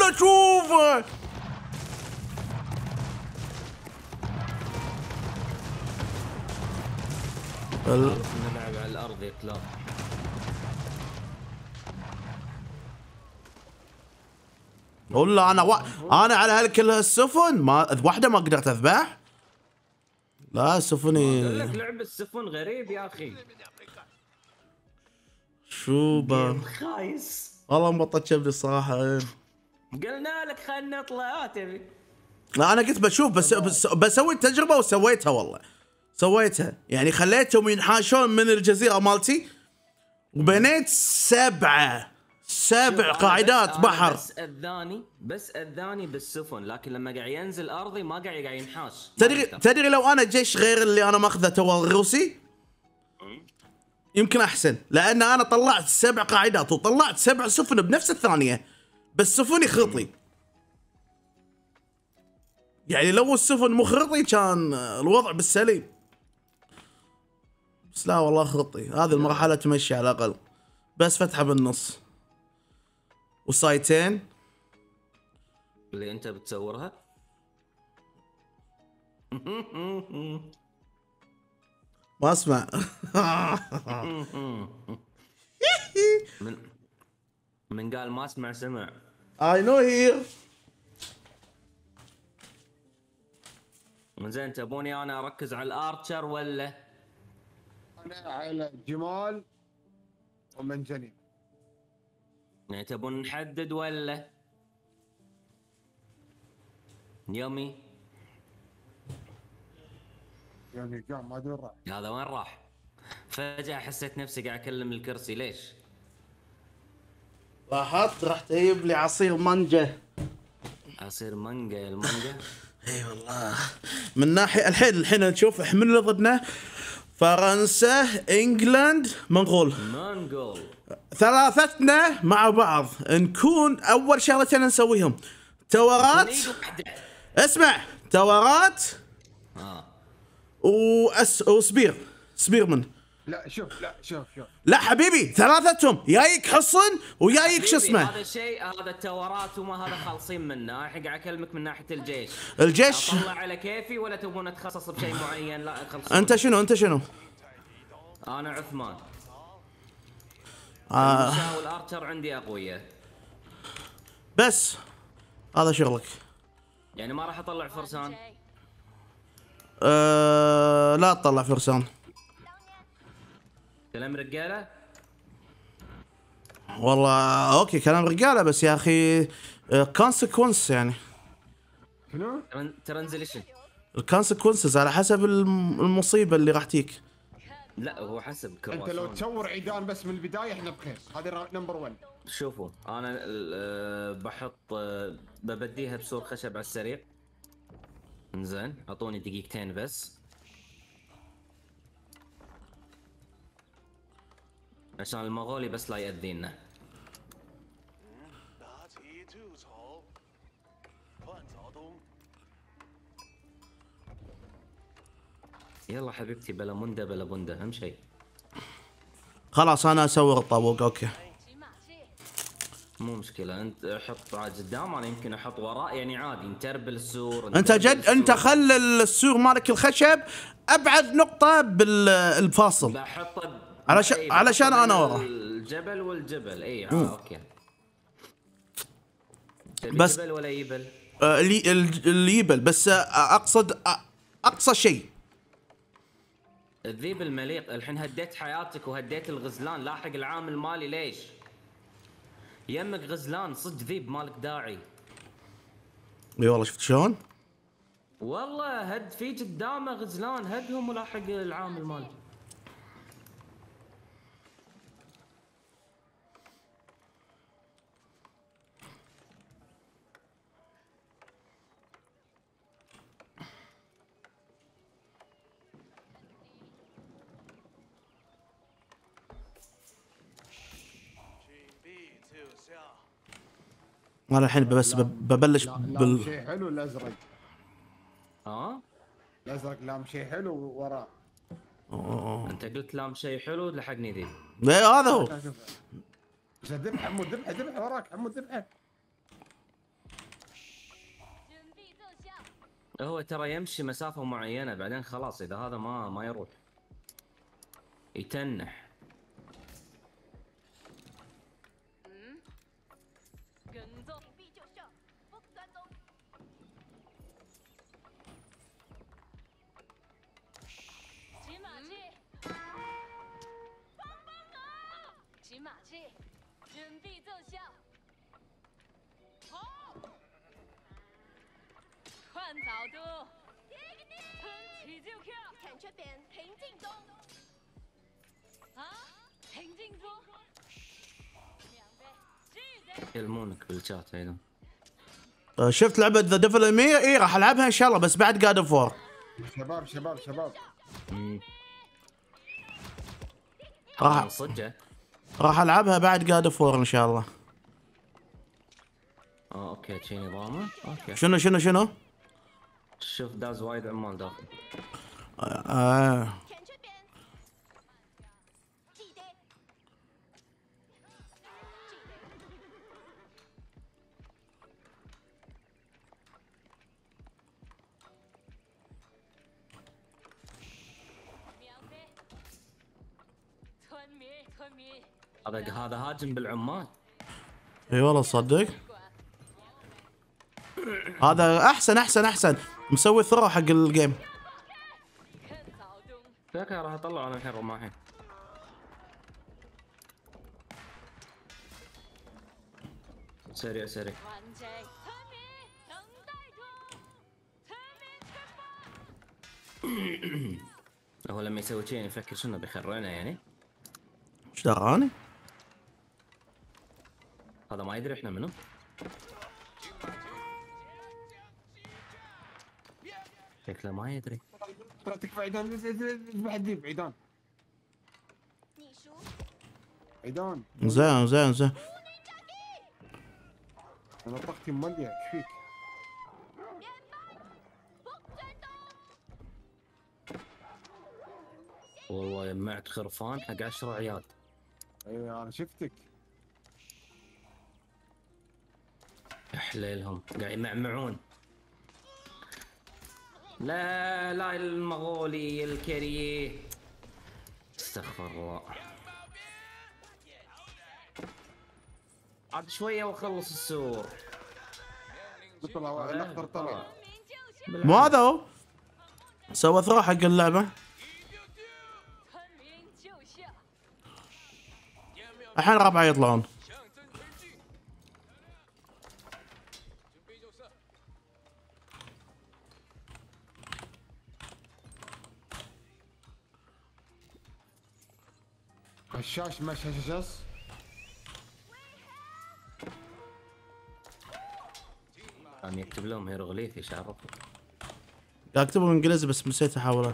خلنا نشوفه. نلعب على الارض يا كلاب. والله انا على هالكل السفن ما واحده ما قدرت اذبح. لا سفني. اقول لك لعب السفن غريب يا اخي. شو با خايس. والله مبطت شبلي الصراحه. قلنا لك خلنا نطلع تبي. لا انا قلت بشوف بس بسوي التجربه وسويتها والله. سويتها يعني خليتهم ينحاشون من الجزيره مالتي وبنيت سبع قاعدات بحر. بس اذاني بالسفن، لكن لما قاعد ينزل ارضي ما قاعد ينحاش. تدري لو انا جيش غير اللي انا ماخذه تو الروسي يمكن احسن، لان انا طلعت 7 قاعدات وطلعت 7 سفن بنفس الثانيه، بس سفني خرطي. يعني لو السفن مو خرطي كان الوضع بالسليم، بس لا والله خرطي. هذه المرحله تمشي على الاقل، بس فتحه بالنص وسايتين اللي انت بتصورها. ما اسمع. من قال ما اسمع سمع. I know here. زين تبوني انا اركز على الارشر ولا؟ انا على جمال ومنجنيق. يعني تبون نحدد ولا؟ يومي يعني قام ما ادري راح. هذا وين راح؟ فجأة حسيت نفسي قاعد اكلم الكرسي. ليش؟ لاحظت راح تجيب لي عصير مانجا. عصير مانجا؟ المانجا اي والله. من ناحيه الحين نشوف احنا اللي ضدنا. فرنسا، انجلند، منغول. ثلاثتنا مع بعض نكون اول شغلتين نسويهم تورات. اسمع تورات وسبير من. لا شوف لا حبيبي ثلاثتهم جايك حصن وجايك شو اسمه. هذا الشيء هذا التورات وما هذا خالصين منه. الحين قاعد اكلمك من ناحيه الجيش اطلع على كيفي ولا تبون اتخصص بشيء معين؟ لا خلصوا. انت شنو؟ انا عثمان. والارشر عندي اقوياء. بس هذا شغلك. يعني ما راح اطلع فرسان؟ لا تطلع فرسان. كلام رجاله؟ والله اوكي كلام رجاله، بس يا اخي كونسيكونس يعني. شنو؟ ترانزليشن. الكونسيكونسز على حسب المصيبه اللي راح تيك. لا هو حسب انت لو تصور عيدان بس من البدايه احنا بخير. هذا نمبر 1. شوفوا انا بحط ببديها بسور خشب على السريع. انزين اعطوني دقيقتين بس عشان المغولي بس لا يأذينا. يلا حبيبتي بلا منده بلا بنده اهم شيء. خلاص انا اسوي الطابوق. اوكي مو مشكلة. انت حط قدام انا يمكن احط وراء. يعني عادي نتربل السور. انت خل السور مالك الخشب ابعد نقطة بالفاصل. بحطه علشان انا ورا الجبل والجبل. اي اوكي. بس جبل ولا يبل؟ اللي يبل بس اقصد اقصى شيء. الذيب المليق. الحين هديت حياتك وهديت الغزلان. لاحق العام المالي ليش؟ يمك غزلان صدق ذيب مالك داعي. اي والله شفت شلون؟ والله هد في قدامه غزلان هدهم ولاحق العام المالي. انا الحين بس ببلش لام شيء حلو الازرق. ها؟ الازرق لام شيء حلو وراه. انت قلت لام شيء حلو لحقني ذي. ايه هذا هو. ذبح عمود ذبحه وراك عمود ذبحه. هو ترى يمشي مسافة معينة بعدين خلاص اذا هذا ما يروح يتنح. 平静中。 يكلمونك بالشات هنا. شفت لعبة ذا ديفل ان مي؟ اي راح العبها ان شاء الله بس بعد جاد اوف وور. شباب راح العبها بعد جاد اوف وور ان شاء الله. اوكي شي نظامه. اوكي شنو؟ شوف داز وايد عمال داخل. هذا هاجم بالعمال. اي والله صدق. هذا احسن مسوي ثرو حق الجيم. اوكي راح اطلع انا الحين رماحين. سريع هو لما يسوي شيء يفكر شنو بيخرعنا يعني. ايش دراني؟ هذا ما يدري احنا منو. شكله ما يدري. ترى تكفى عيدان اذبح الذيب عيدان. زين انا طاقتي مملية ايش فيك؟ والله جمعت خرفان حق 10 عيال. ايوه انا شفتك. احليلهم قاعد يمعمعون. لا المغولي الكريه. استغفر الله. عاد شويه واخلص السور. طلع الاخضر طلع. مو هذا هو سوى ثرو حق اللعبة. الحين ربعه يطلعون. هشاش ما هشاش. كان يكتب لهم هيروغليفي ايش عرفوا؟ قاعد اكتبه بالانجليزي بس نسيت احوله.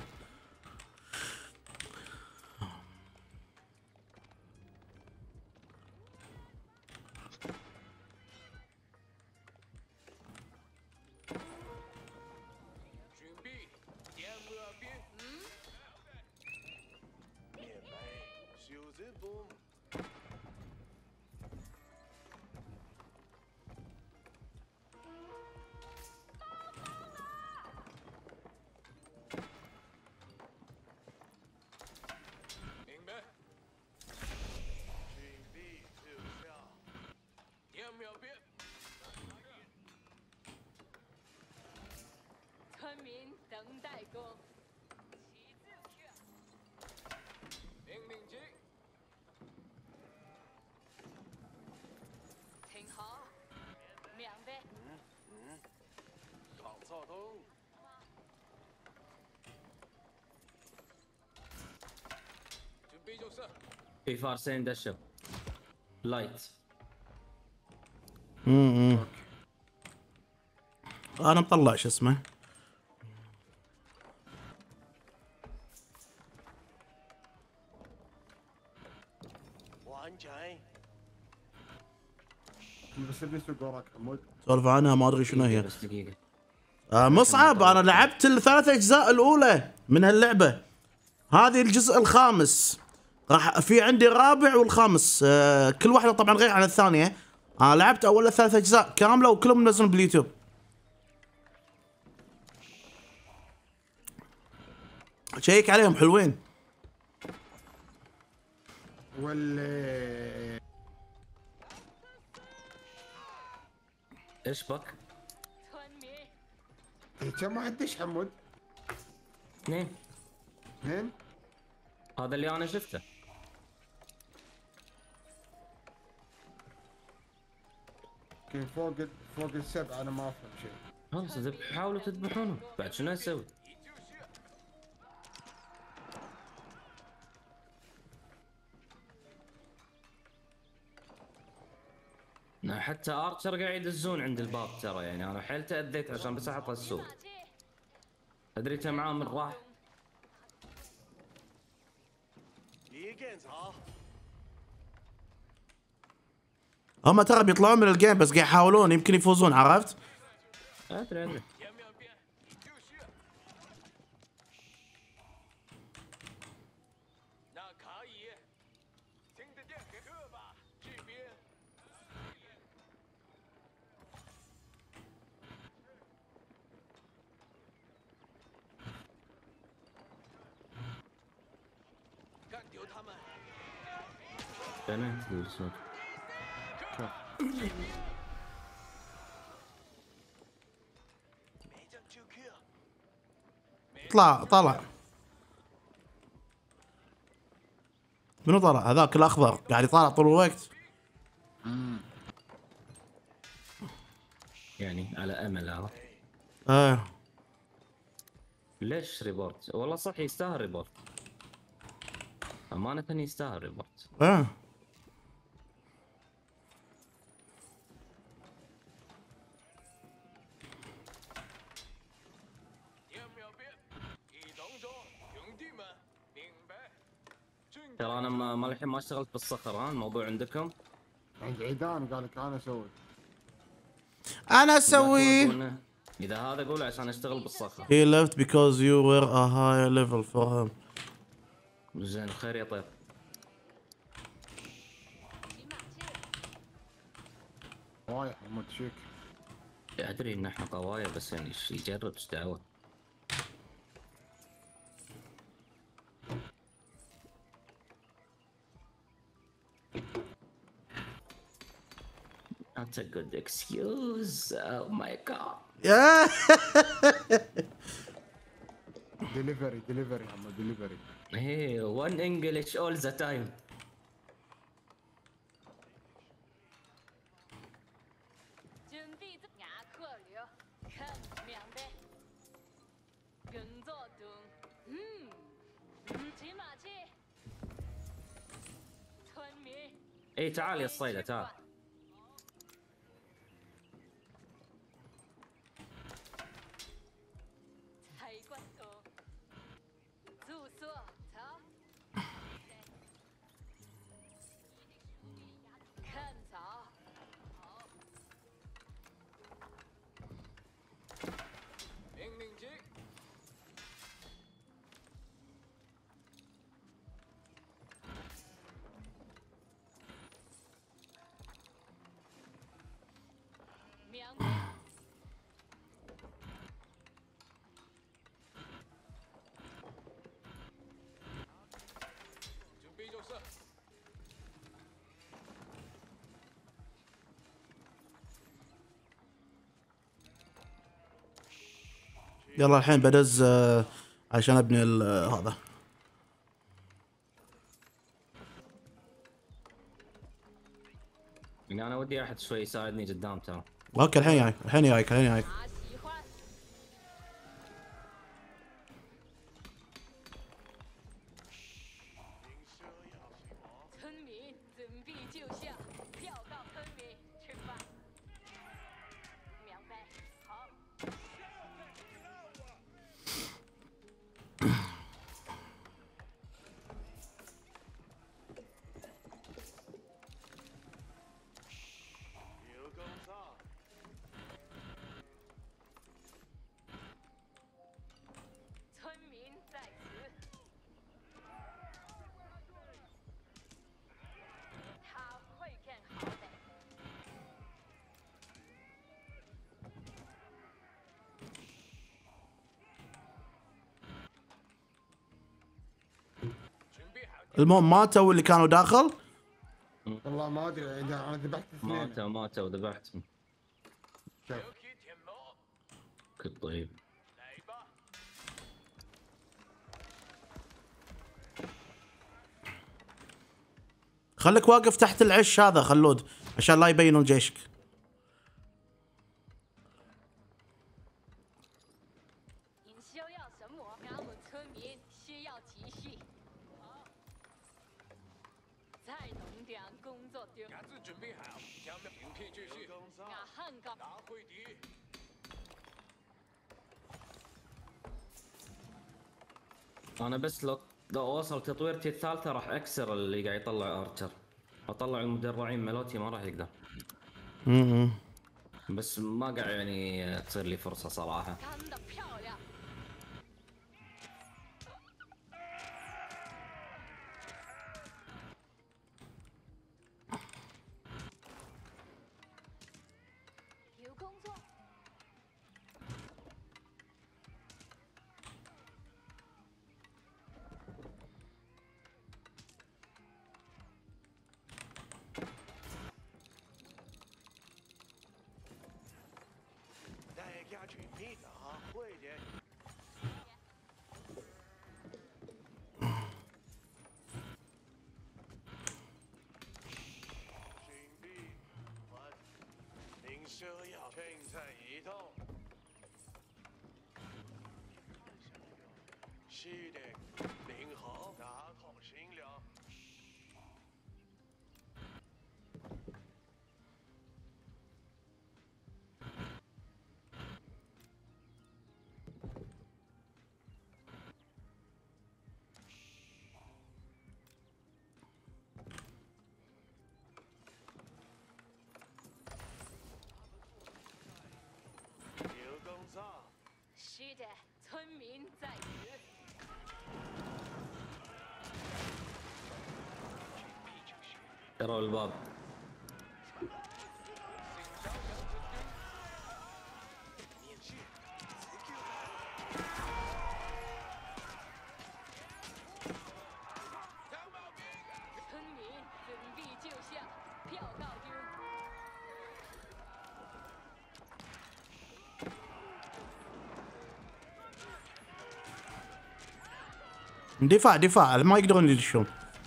في فارسين دشوا لايت. انا مطلع شو اسمه. بس اللي يسوق وراك حمود. سولف عنها ما ادري شنو هي. بس دقيقة. مصعب انا لعبت الثلاث اجزاء الاولى من هاللعبة. هذه الجزء الخامس. راح في عندي الرابع والخامس. كل واحدة طبعا غير عن الثانية. لعبت اول 3 اجزاء كاملة وكلهم منزلين باليوتيوب. شيك عليهم حلوين. ايش بك؟ كم واحد دش حمود؟ 2. هذا اللي انا شفته. يمكن فوق السبعة انا ما افهم شيء. خلاص حاولوا تذبحونه بعد شنو اسوي؟ حتى ارشر قاعد يدزون عند الباب ترى، يعني انا حيل تاذيت عشان بس احط السور. ادري كم عامل راح. هم ترى بيطلعون من الجيم بس قاعد يحاولون يمكن يفوزون، عرفت؟ ادري. بنات الصوت. طلع منو طلع؟ هذاك الاخضر قاعد يطالع طول الوقت. يعني على امل هذا. ليش ريبورت؟ والله صح يستاهل ريبورت. أمانة يستاهل ريبورت. ترى انا ما الحين ما اشتغلت بالصخر. ها الموضوع عندكم؟ عند عيدان قال لك انا اسوي. اذا هذا قول عشان اشتغل بالصخر. He left because you were a higher level for him. زين خير يا طيب. وايح حمود شيك. ادري ان احنا قوايا بس يعني يجرب ايش دعوه. That's a good excuse. Oh my god. دليفري حمود دليفري. Hey, one English all the time. ايه تعال يا الصيدة تعال. يلا الحين بدز عشان ابني هذا. يعني انا ودي احد شوي يساعدني قدام ترى. اوكي الحين جايك. المهم ماتوا اللي كانوا داخل. والله ما ادري اذا انا ذبحت اثنين. ماتوا وذبحتهم. طيب خليك واقف تحت العش هذا خلود عشان لا يبينون جيشك. انا بس لو وصل تطويرتي الثالثة راح اكسر اللي قاعد يطلع ارشر، اطلع المدرعين ملوتي ما راح يقدر. بس ما قاعد يعني تصير لي فرصة صراحة. ترى الباب دفاع ما يقدرون يدشون.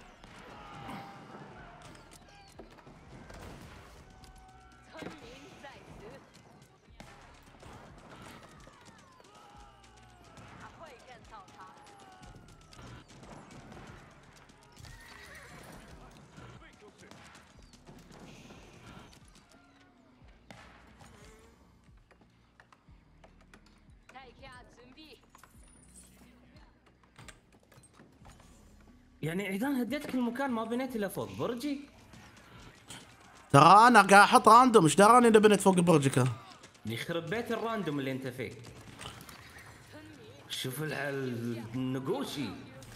يعني عيدان هديتك المكان ما بنيت الا فوق برجي. ترى انا قاعد احط راندوم، ايش دراني اذا بنيت فوق برجك؟ يخرب بيت الراندوم اللي انت فيه. شوف النقوشي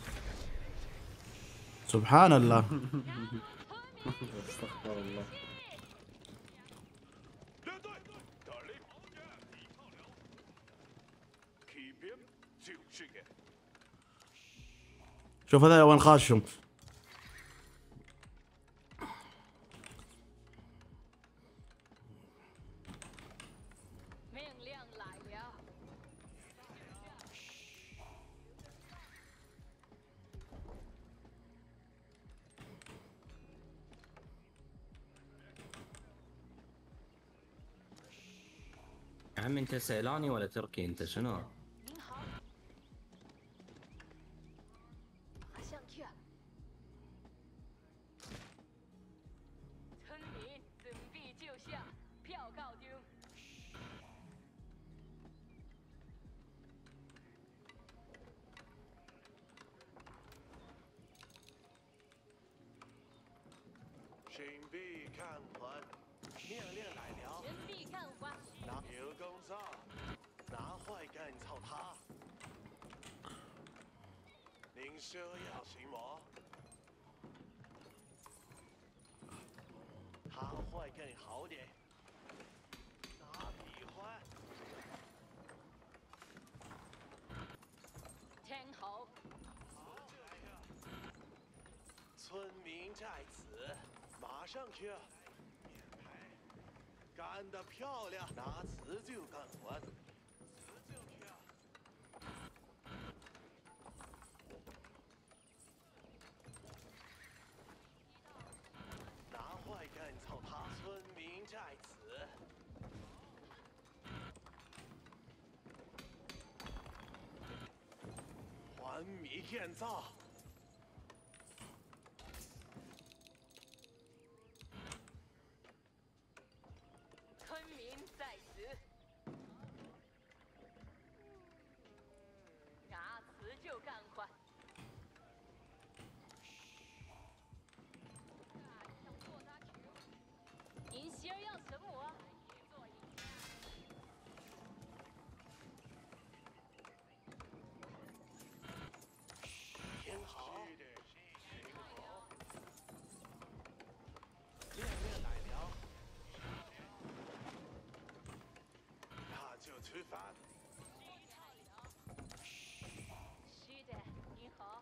سبحان الله. استغفر الله. شوف هذا وين خاشهم. يا عم انت سيلاني ولا تركي انت شنو؟ 在此，马上去。干得漂亮，拿辞就干活。辞就去。拿坏干草爬，村民在此。环米建造。 村民在此，拿辞就干活。您媳儿要什么？ 天好。练练奶粮。那就吃饭。 是的，您好。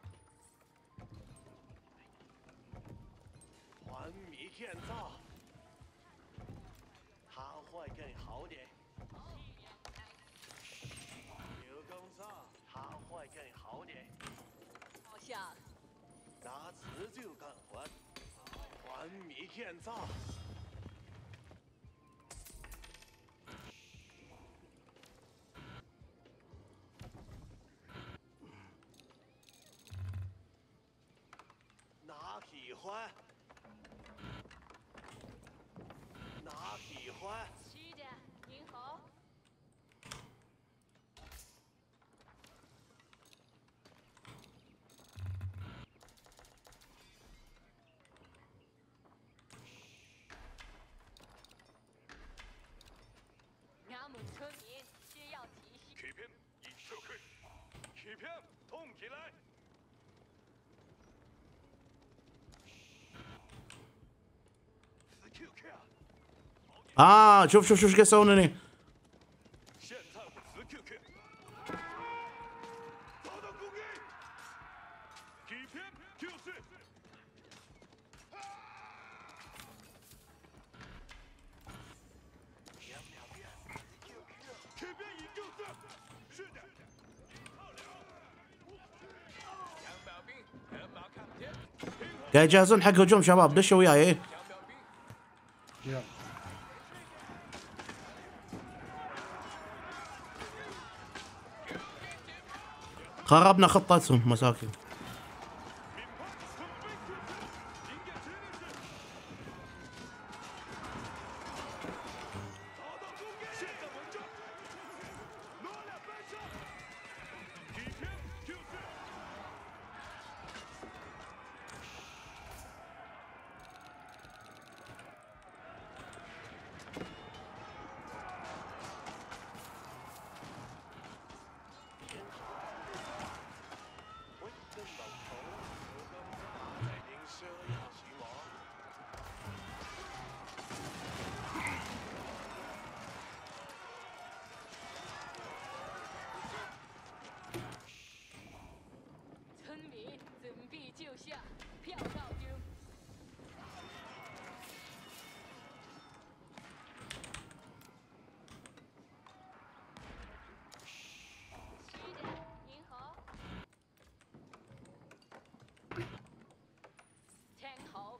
环米建造。它会更好点。有工作，它会更好点。 好像拿辞就干活。环米建造。拿喜欢。拿喜欢。 是的，您好。俺们村民需要体恤。 骑兵已撤退。骑兵动起来。 شوف شوف شوف ايش قاعد يسوون هني. 现在我辞 QQ。遭到攻击。骑兵就是。两秒变 QQ。骑兵已就是。是的。到了。两秒兵，人马看不见。 قاعد يجهزون حق هجوم شباب، دشوا وياي. يلا خربنا خطتهم مساكين. 村民准备就下，票到丢。是的，您好。天好。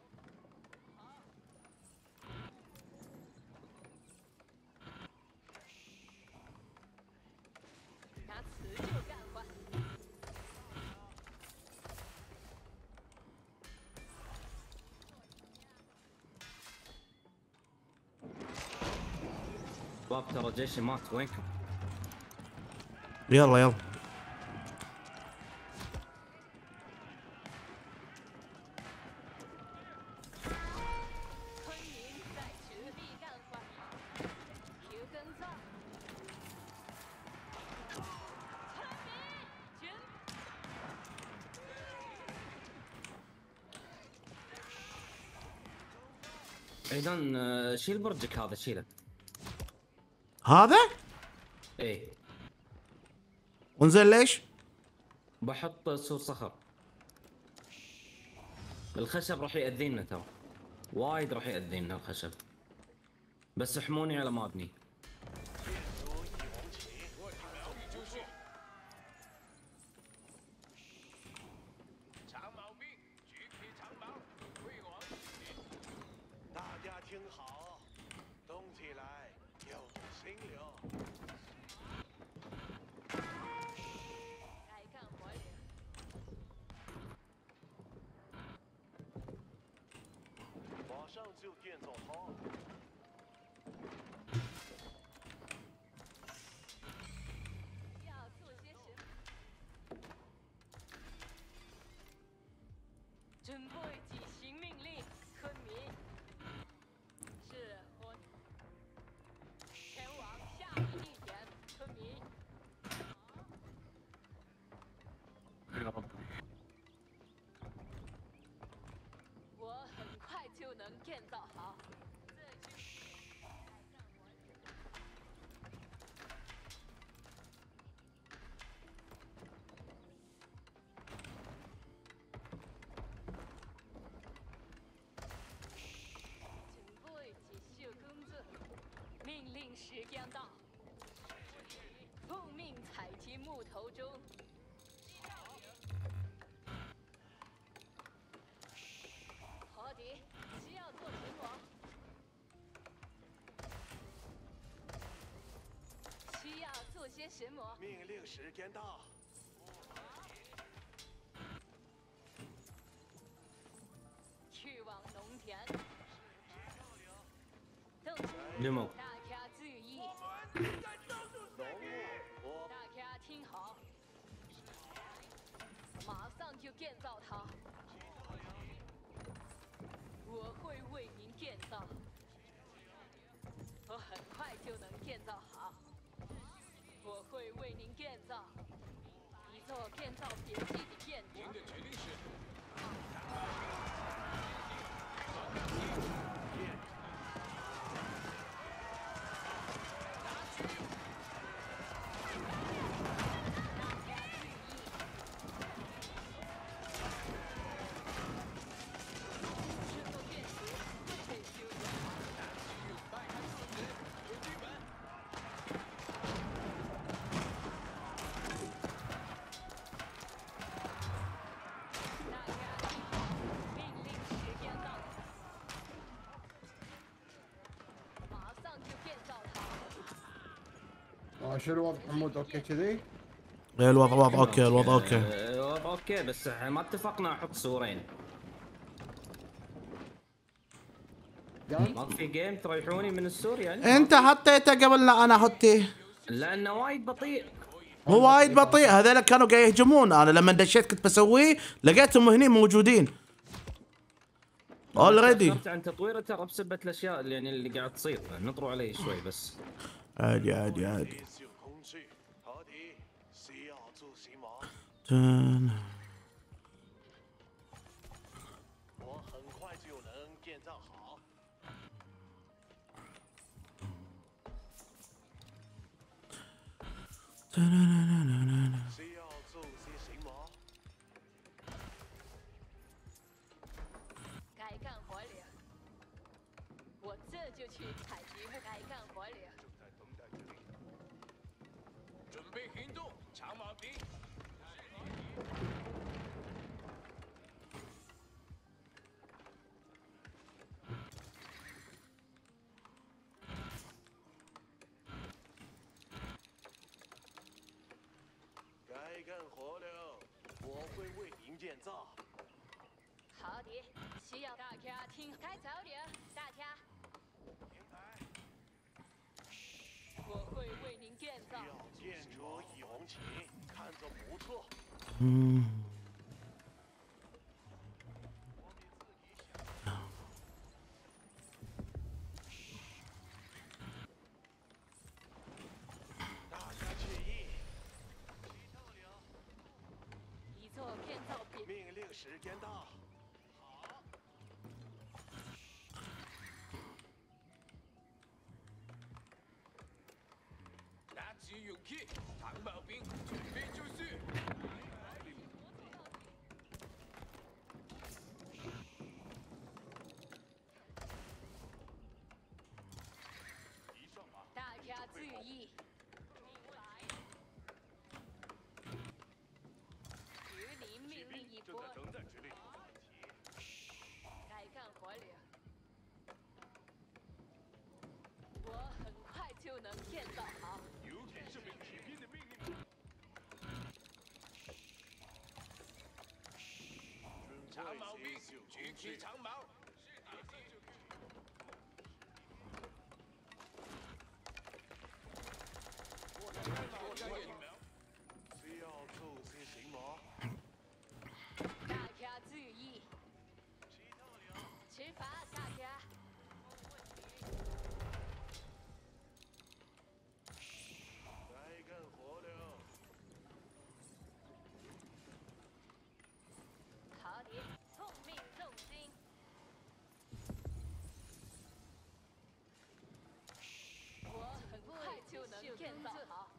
拿辞就干活。 شباب ترى جيشي مات، وينكم؟ يلا يلا. 村民在此地干活，有耕造。村民群。 عيدان شيل برجك هذا، شيله. هذا؟ ايه ونزل ليش؟ بحط سور صخر. الخشب راح يأذينا ترى، وايد راح يأذينا الخشب، بس احموني على ما ابني. 听好，动起来有心流。 该干活了。 马上就建造好。 要做些什么？准备执行命令，村民。是我。前往下一地点，村民。 我很快就能建造好。这就准备继续工作。命令时间到。奉命采集木头中。 好的，需要做什么？需要做些什么？ 命令时间到。 去往农田。 六毛大家注意， 农务， 大家听好，马上就建造它。我会为您建造，我很快就能建造好。我会为您建造一座建造别墅的建筑。 شو الوضع حمود؟ اوكي كذي؟ الوضع وضع اوكي، الوضع اوكي. الوضع اوكي، بس ما اتفقنا احط سورين. ما في جيم تريحوني من السور يعني؟ انت حطيته قبل لا انا احطه. لانه وايد بطيء. هو وايد بطيء، هذول كانوا قاعد يهجمون، انا لما دشيت كنت بسويه لقيتهم هني موجودين. اولريدي. تأخرت عن تطويره ترى بسبة الاشياء اللي يعني اللي قاعد تصير، نطروا عليه شوي بس. عادي عادي عادي. 工具，好的，需要做什么？我很快就能建造好。需要做些什么？ 该干活了，我这就去采集木。该干活了。 准备行动，长马兵。该干活了，我会为您建造。 好的，需要大家听。该着了，大家。 明白。 我会为您建造。 要建筑以红旗，看着不错。大家注意，知道了。 一座建造别。 命令时间到。好。拿起勇气，长毛兵准备就绪。 就能建造好。 有点是被铁兵的命令。长矛兵举起长矛。需要做些什么？ 大家注意，吃饭，大家。 该干活了。 好的，聪明重心。我很快就能建造好。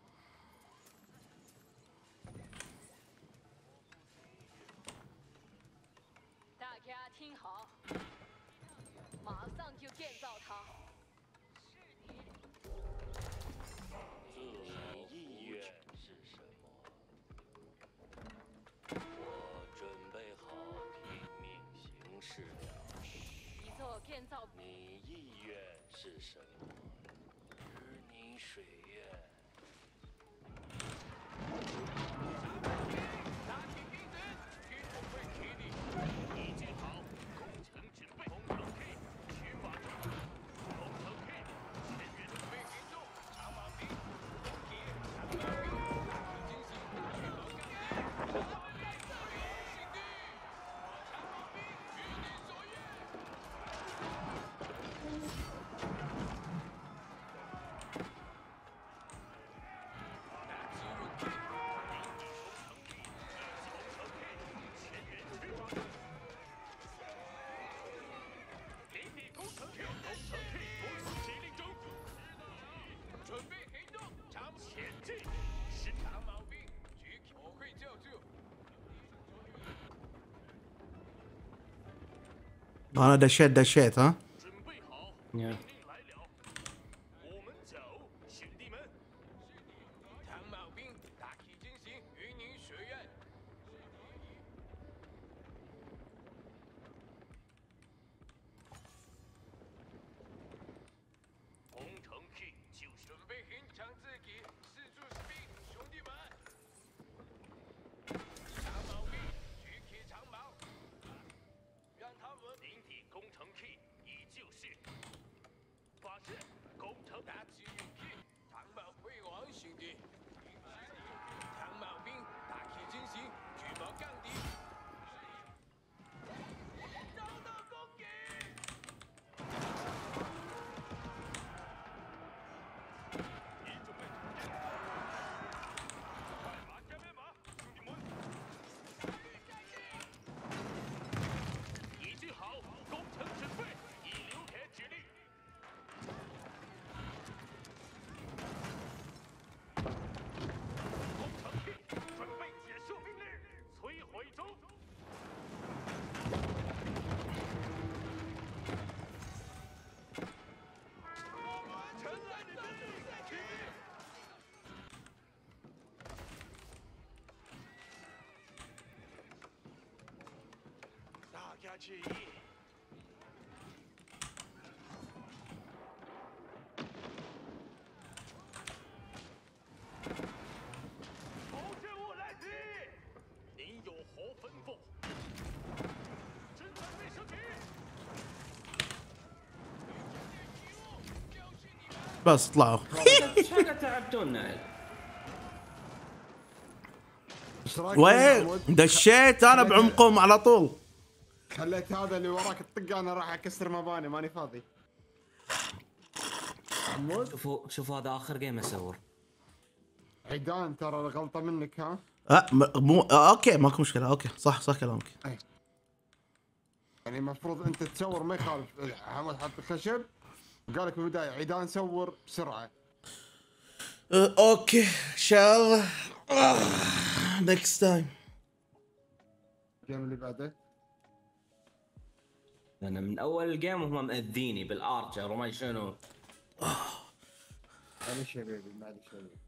大家听好，马上就建造它。 你意愿是什么？我准备好听命行事了。 一座建造你意愿是什么？知你水愿。 拿起兵刃，去准备体力。已经好，工程准备。工程 K， 取马中。工程 K， 前沿准备行动。长矛兵，攻击。长矛兵，大提进行，大举猛干敌。长矛兵，兄弟，长矛兵，据你所愿。准备行动，长前进，是长矛兵，举起，我会救助。 انا دشيت ها 准备好， Yeah. 命令来了，我们走，兄弟们。长矛兵，大体进行，与您学院。工程 K 就准备迎抢自己，四处士兵，兄弟们。长矛兵，举起长矛，让他们顶替工程 K， 依旧是。发射，工程打击运 K， 长矛会王兄弟。长矛兵，大体进行，举矛杠敌。遭到攻击。 你准备快马加鞭马，兄弟们！已经好，工程准备，以刘铁指令。工程 K 准备结束命令，摧毁中。我完成了你的命令。 大家注意！侯建武来袭！您有何吩咐？侦察卫生局。 بس طلعوا ايش حق تعبتونا؟ ايش رايك وين محمود؟ دشيت انا بعمقهم على طول. خليت هذا اللي وراك الطق انا راح اكسر مباني ماني فاضي. محمود شوفوا هذا اخر جيم اصور. عيدان ترى الغلطه منك ها. مو اوكي ماكو مشكله. اوكي صح كلامك. يعني المفروض انت تصور ما يخالف. محمود حط الخشب وقال لك بالبدايه عيدان صور بسرعه. اوكي ان شاء الله. نكست تايم. الجيم اللي بعده انا من اول الجيم وهم مأذيني بالارجر وما شنو. معلش يا بيبي معلش يا بيبي.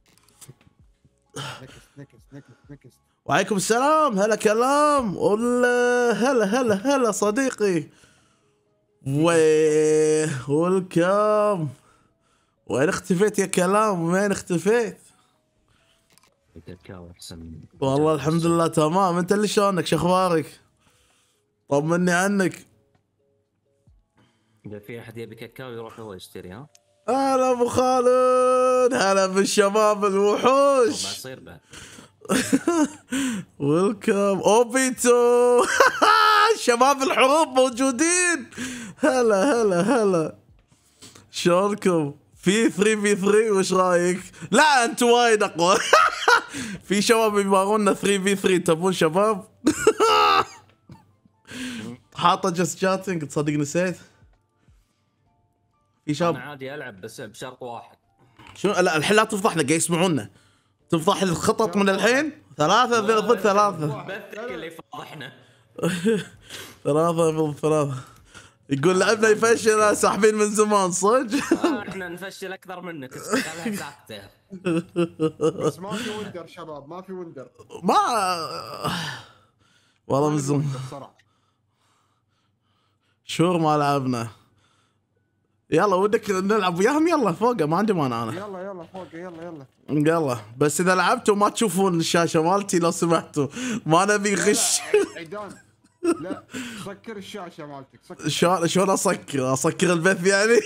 نكست. وعليكم السلام. هلا كلام ولا هلا صديقي. ويلكم وين اختفيت يا كلام؟ وين اختفيت؟ الكاكاو احسن. والله الحمد لله تمام. انت اللي شلونك؟ شو اخبارك؟ طمني عنك. اذا في احد يبي كاكاو يروح هو يشتري. ها هلا ابو خالد، هلا بالشباب ما الوحوش. يصير بعد. ويلكم اوبيتو. شباب الحروب موجودين. هلا شلونكم؟ في 3v3 وش رايك؟ لا انتم وايد اقوى. في شباب يبغونا 3v3 تبون شباب؟ حاطه جست شاتنج تصدق نسيت. في شباب انا عادي العب بس بشرط واحد. شنو؟ لا الحين لا تفضحنا قاعد يسمعونا. تفضح الخطط من الحين. 3 ضد 3. بثك اللي يفضحنا. 3 ضد 3. يقول لعبنا يفشل ساحبين من زمان صدق. احنا نفشل اكثر منك. خلها ساكته. بس ما في وندر شباب، ما في وندر. ما والله من زمان بصراحه شهور ما لعبنا. يلا ودك نلعب وياهم؟ يلا فوقه ما عندي مانع انا. يلا فوق يلا. يلا بس اذا لعبتوا ما تشوفون الشاشه مالتي لو سمحتوا، ما نبي غش. عيدان لا سكر الشاشه مالتك، سكر. شلون اسكر البث يعني؟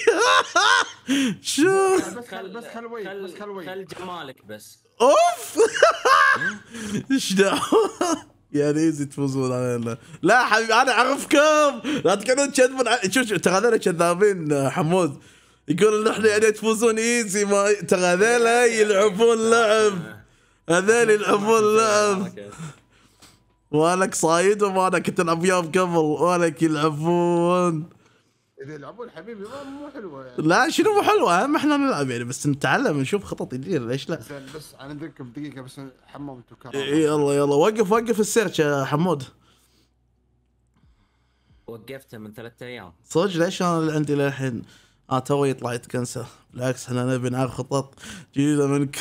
شو بس خلوي خل جمالك بس. اوف. ايش دعوه؟ يعني ايزي تفوزون علينا. لا حبيبي انا اعرفكم، لا تقعدون تكذبون. شوف ترى هذول كذابين حمود. يقول نحن يعني تفوزون ايزي، ما ترى هذول يلعبون لعب. هذول يلعبون لعب. وانك صايدهم وانا كنت العب وياهم قبل وانك يلعبون. اذا يلعبون حبيبي مو حلوه يعني. لا شنو مو حلوه؟ اهم احنا نلعب يعني، بس نتعلم نشوف خطط جديده ليش لا. زين بس انا ذكركم دقيقه بس حممت وكرم. يلا وقف السيرش يا حمود. وقفته من 3 ايام. صدق ليش انا اللي عندي للحين تو يطلع يتكنسل؟ بالعكس احنا نبي نعرف خطط جديده منك.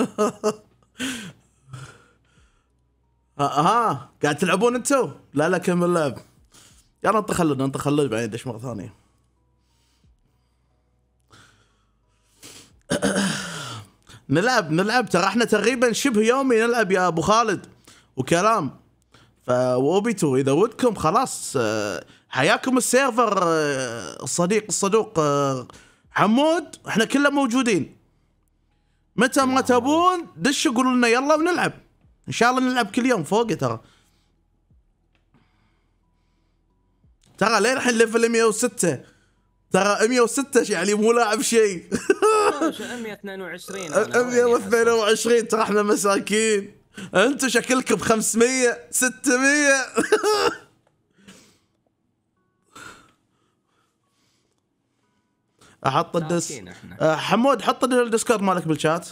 قاعد تلعبون انتو؟ لا كمل لعب. يلا انت خلود بعدين دش مره ثانيه. نلعب ترى احنا تقريبا شبه يومي نلعب يا ابو خالد وكلام. فوبيتو اذا ودكم خلاص حياكم السيرفر. الصدوق حمود احنا كلنا موجودين. متى ما تبون دشوا قولوا لنا يلا ونلعب ان شاء الله. نلعب كل يوم فوق ترى لين الحين ليفل 106. ترى 106 يعني مو لاعب شيء. 122. 122 ترى احنا مساكين. انتم شكلكم 500 600. احط الدس. حمود حط الديسكورد مالك بالشات.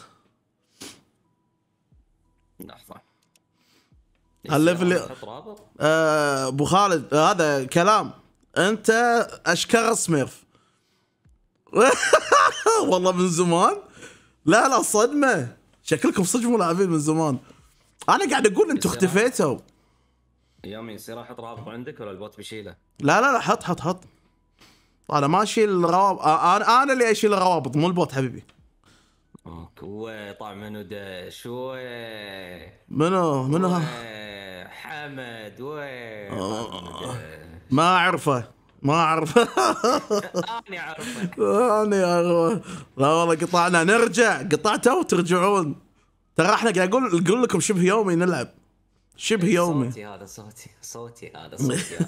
لحظه. الليفل ابو خالد هذا كلام. انت اشكر سميرف. والله من زمان. لا صدمه شكلكم صدق ملاعبين من زمان. انا قاعد اقول انتم اختفيتوا. يومي يصير احط رابط عندك ولا البوت بيشيله؟ لا حط. انا ما اشيل الروابط. انا اللي اشيل الروابط مو البوت حبيبي. وي طالع منو دش؟ وي منو حمد. وي ما اعرفه. انا اعرفه. لا والله قطعنا نرجع. قطعتوا وترجعون. ترى احنا قاعد اقول لكم شبه يومي نلعب. شبه يومي. صوتي هذا.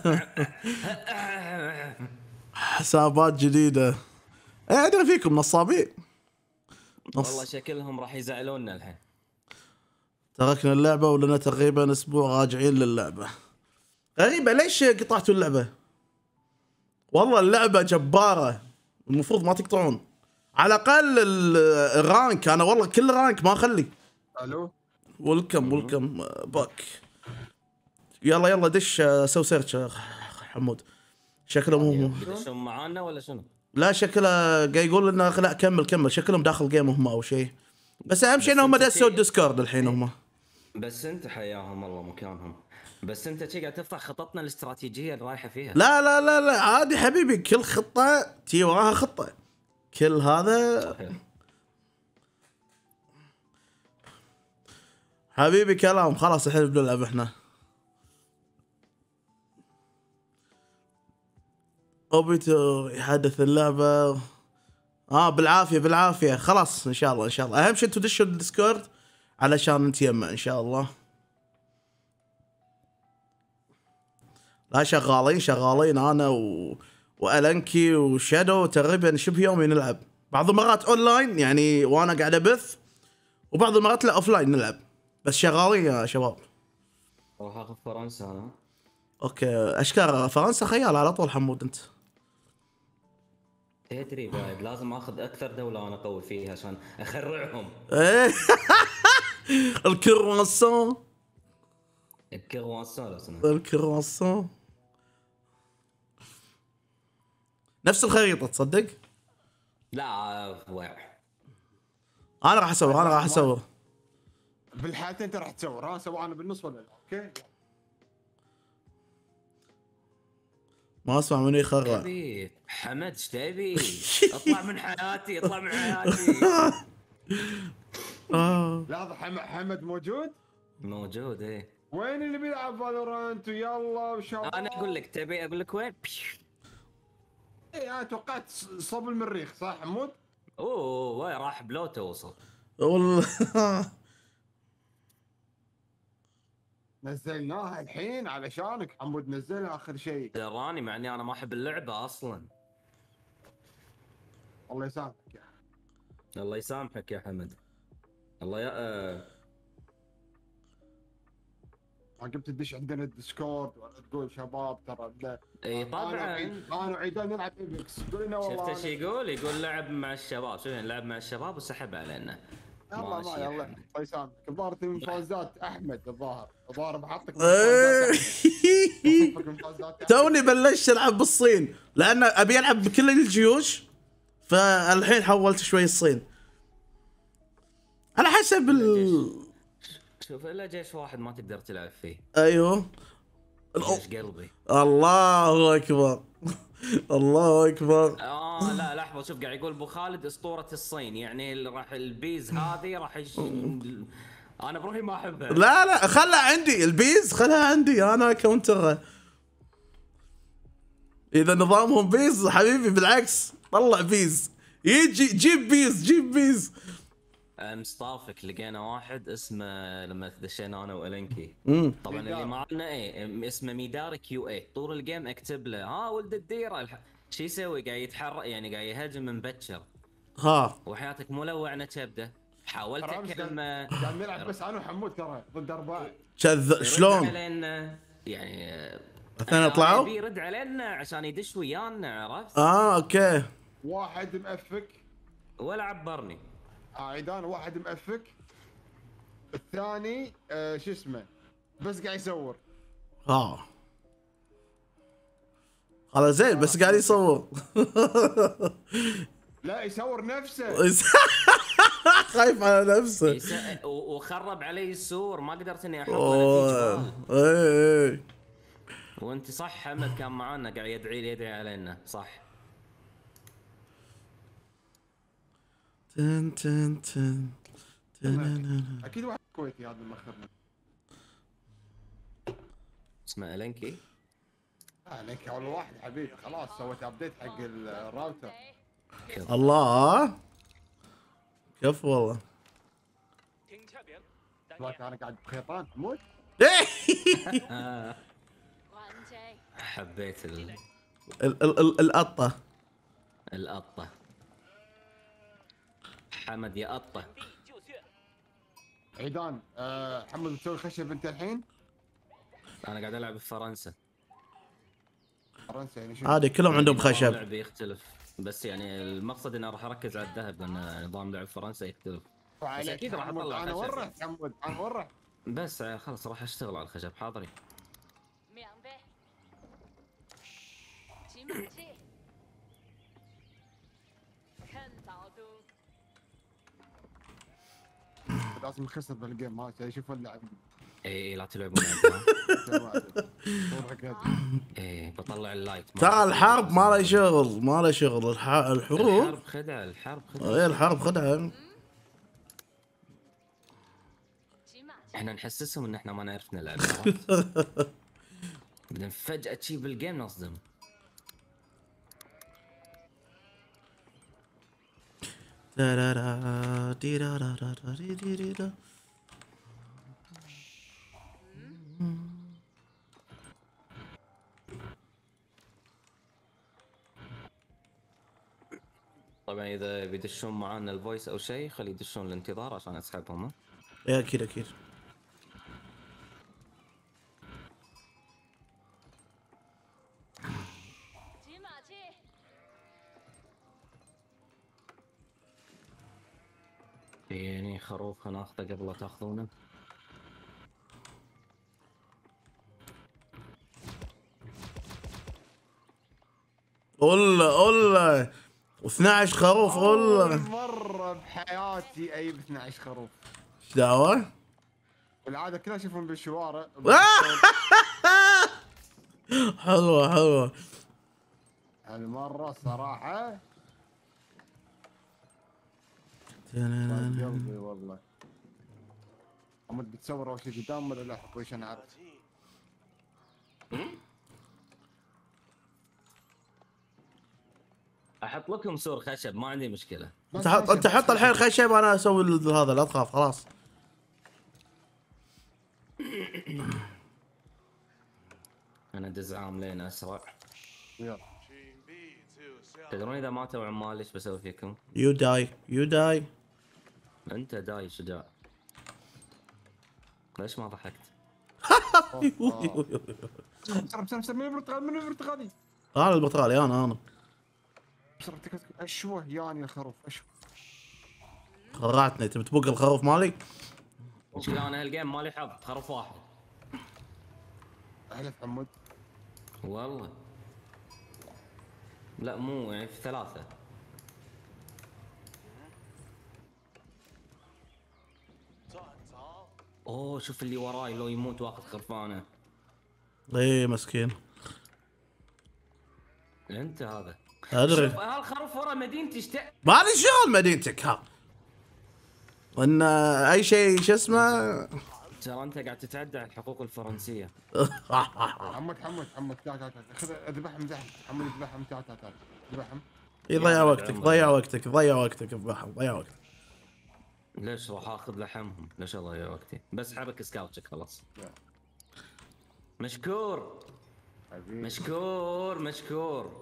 حسابات جديدة. ادري فيكم نصابين. والله شكلهم راح يزعلوننا الحين. تركنا اللعبة ولنا تقريبا اسبوع راجعين للعبة. غريبة ليش قطعتوا اللعبة؟ والله اللعبة جبارة. المفروض ما تقطعون. على الاقل الرانك انا والله كل رانك ما اخلي. الو ويلكم باك. يلا دش سو سيرش حمود. شكله مو يدشون معانا ولا شنو؟ لا شكله قاعد يقول لنا لا كمل. شكلهم داخل جيم هم او شيء. بس اهم شيء انهم دسوا الديسكورد الحين هم. بس انت حياهم الله مكانهم. بس انت قاعد تفتح خططنا الاستراتيجيه اللي رايحه فيها. لا عادي حبيبي. كل خطه تي وراها خطه. كل هذا حبيبي كلام. خلاص الحين بنلعب احنا. اوبيتو يحدث اللعبة. بالعافية بالعافية. خلاص ان شاء الله ان شاء الله. اهم شيء انتوا دشوا الديسكورد علشان نتيمع ان شاء الله. لا شغالين انا والانكي وشادو تقريبا شبه يومي نلعب. بعض المرات اونلاين يعني وانا قاعد ابث، وبعض المرات لا اوفلاين نلعب، بس شغالين يا شباب. راح اخذ فرنسا انا. اوكي اشكر فرنسا خيال على طول. حمود انت تدري بعد لازم اخذ اكثر دولة انا قوي فيها عشان اخرعهم. ايه الكرواسون الكرواسون لو سمحت. الكرواسون نفس الخريطة تصدق؟ لا وع. انا راح اسوي بالحالتين انت راح تصور. ها سواء انا بالنص ولا لا. اوكي ما اسمع منو يخرع. تبي حمد ايش تبي؟ اطلع من حياتي اطلع من حياتي. لحظه حمد موجود؟ موجود ايه. وين اللي بيلعب فالورانت ويلا وشباب؟ انا اقول لك تبي اقول لك وين؟ ايه انا توقعت صوب المريخ صح حمود؟ اوه وين راح بلو توصل. والله نزلناها الحين علشانك حمود. نزلها اخر شيء. دراني مع اني انا ما احب اللعبه اصلا. الله يسامحك يا الله يسامحك يا حمد. الله يا عقب تدش عندنا الديسكورد ولا تقول شباب ترى لا. اي طبعا. انا وعيدان نلعب ايبكس. قلنا والله شفت ايش يقول؟ يقول لعب مع الشباب. شوف لعب مع الشباب وسحب علينا. يلا ماشي ما يا يلا حمد. الله يسامحك. الظاهر مفازات احمد. الظاهر بحطك توني بلشت العب بالصين لان ابي العب بكل الجيوش، فالحين حولت شوي الصين على حسب شوف الا جيش واحد ما تقدر تلعب فيه. ايوه جيش قلبي. الله اكبر الله اكبر. لا لحظه شوف قاعد يقول ابو خالد اسطوره الصين، يعني راح البيز هذه راح انا بروحي ما احبها. لا خلها عندي البيز، خلها عندي انا كونترها. اذا نظامهم بيز حبيبي بالعكس طلع بيز. يجي جيب بيز. مصطافك لقينا واحد اسمه لما دشينا انا والانكي. طبعا اللي معنا اسمه ميدار كيو اي. طول الجيم اكتب له ولد الديره شو يسوي؟ قاعد يتحرك يعني قاعد يهاجم من بكر. وحياتك مو لوعنا كبده. حاولت اكلمه قاعد نلعب بس انا وحمود ترى ضد اربعه. شلون؟ يعني اثنين طلعوا؟ يرد علينا عشان يدش ويانا عرفت؟ اوكي. واحد مأفك ولا عبرني. عيدان واحد مأفك. الثاني شو اسمه بس قاعد يصور. هذا زين بس قاعد يصور. لا يصور نفسه. خايف على نفسه. وخرب علي السور ما قدرت اني احط ايه. وانت صح حمد كان معانا قاعد يدعي علينا صح. تن اكيد واحد كويتي هذا اللي مخرنا. اسمه الانكي. لك اول واحد حبيبي خلاص سويت ابديت حق الراوتر. الله كيف والله. انا قاعد بخيطان حمود. حبيت القطة. حمد يا قطة. عيدان حمد بتسوي خشب انت الحين؟ انا قاعد العب بفرنسا. فرنسا يعني شو؟ عادي كلهم عندهم خشب. اللعب يختلف بس يعني المقصد اني راح اركز على الذهب لان نظام لعب فرنسا يختلف. بس اكيد راح اطلع انا ورحت حمود انا ورحت. بس خلاص راح اشتغل على الخشب حاضري. لازم نخسر بالجيم ما يشوف اللاعب. اي لا تلعبون. ايه بطلع اللايت. ترى الحرب ما له شغل الحروب خدعه. الحرب خدعه. احنا نحسسهم ان احنا ما نعرف نلعب. عرفت؟ بعدين فجأة تجيب الجيم نصدم. طبعا اذا بيدشون معانا الفويس او شيء خلي يدشون الانتظار عشان اسحبهم. ها؟ ايه اكيد اكيد. يعني خروف ناخذه قبل لا تاخذونه. والله 12 خروف أول والله. مرة بحياتي أجيب 12 خروف. ايش دعوة؟ بالعادة كلها أشوفهم بالشوارع. حلوة حلوة. هالمرة صراحة قلبي والله. أمد بتصور أول شيء قدام ولا لا؟ وش أنا أعرف. احط لكم سور خشب ما عندي مشكله. انت حط الحين خشب انا اسوي هذا لا تخاف خلاص. انا دز عاملين اسرع. يلا. تدرون اذا ماتوا عمال ايش بسوي فيكم؟ يو داي يو داي. انت داي شجاع. ليش ما ضحكت؟ بسرعة من البرتقال من البرتقالي. انا البرتقالي انا بسرعة اشوه ياني الخروف اشوه. خرعتني. تبي تبق الخروف مالي؟ مشكلة انا هالجيم مالي حظ خروف واحد. احلف عمود. والله لا مو يعني في 3. اوه شوف اللي وراي لو يموت واخذ خرفانه. ايه مسكين. انت هذا. ادري. شوف هالخروف ورا مدينتي مالي شغل مدينتك ها. ان اي شيء شو اسمه. ترى انت قاعد تتعدى على الحقوق الفرنسيه. حمد تعال خذ اذبحهم زحف. حمد اذبحهم تعال اذبحهم. يضيع وقتك ضيع وقتك ضيع وقتك اذبحهم ضيع وقتك. ليش راح اخذ لحمهم؟ ليش اضيع وقتي؟ بس حرك سكاوتشك خلاص. مشكور مشكور مشكور.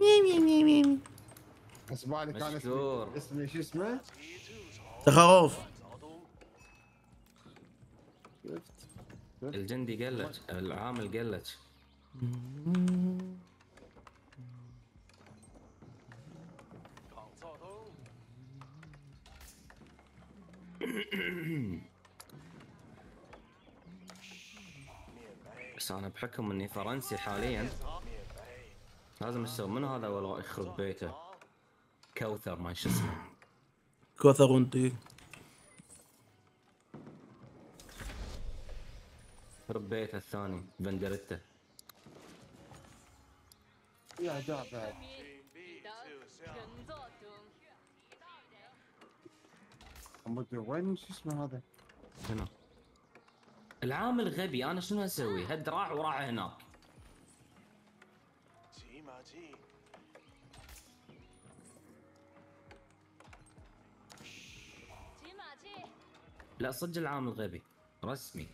اصبع لي كان مشكور. اسمي شو اسمه؟ خروف. الجندي قلج العامل قلج. بس انا بحكم اني فرنسي حاليا لازم اسوي من هذا ولا يخرب بيته. كوثر ما شو اسمه. كوثر وانتي. يخرب بيته الثاني فندريتا. يا داع بعد. حمد وين شو اسمه هذا؟ هنا العامل غبي. انا شنو اسوي؟ هد راح وراح هناك. لا صدق العامل غبي رسمي.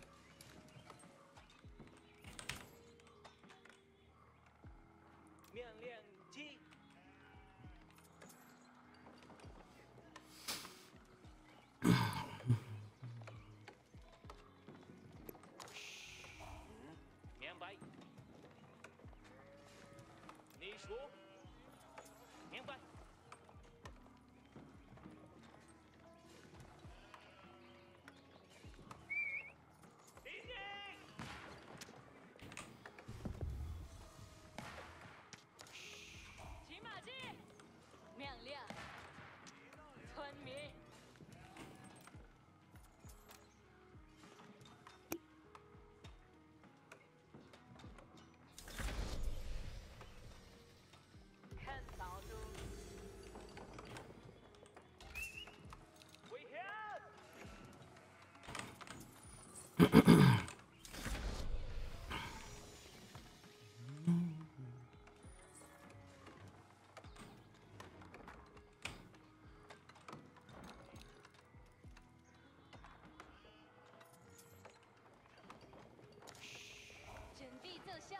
准备奏效。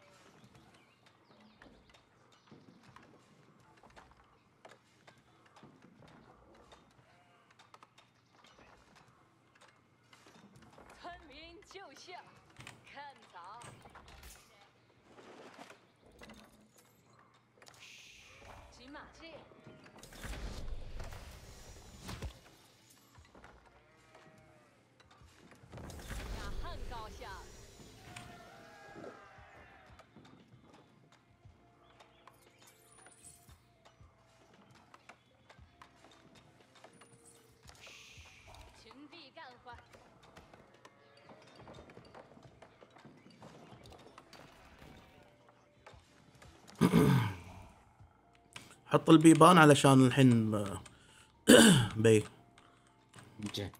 村民救下，看早。骑马进。雅汉高下。群臂干活。 حط البيبان علشان الحين بي. جاي.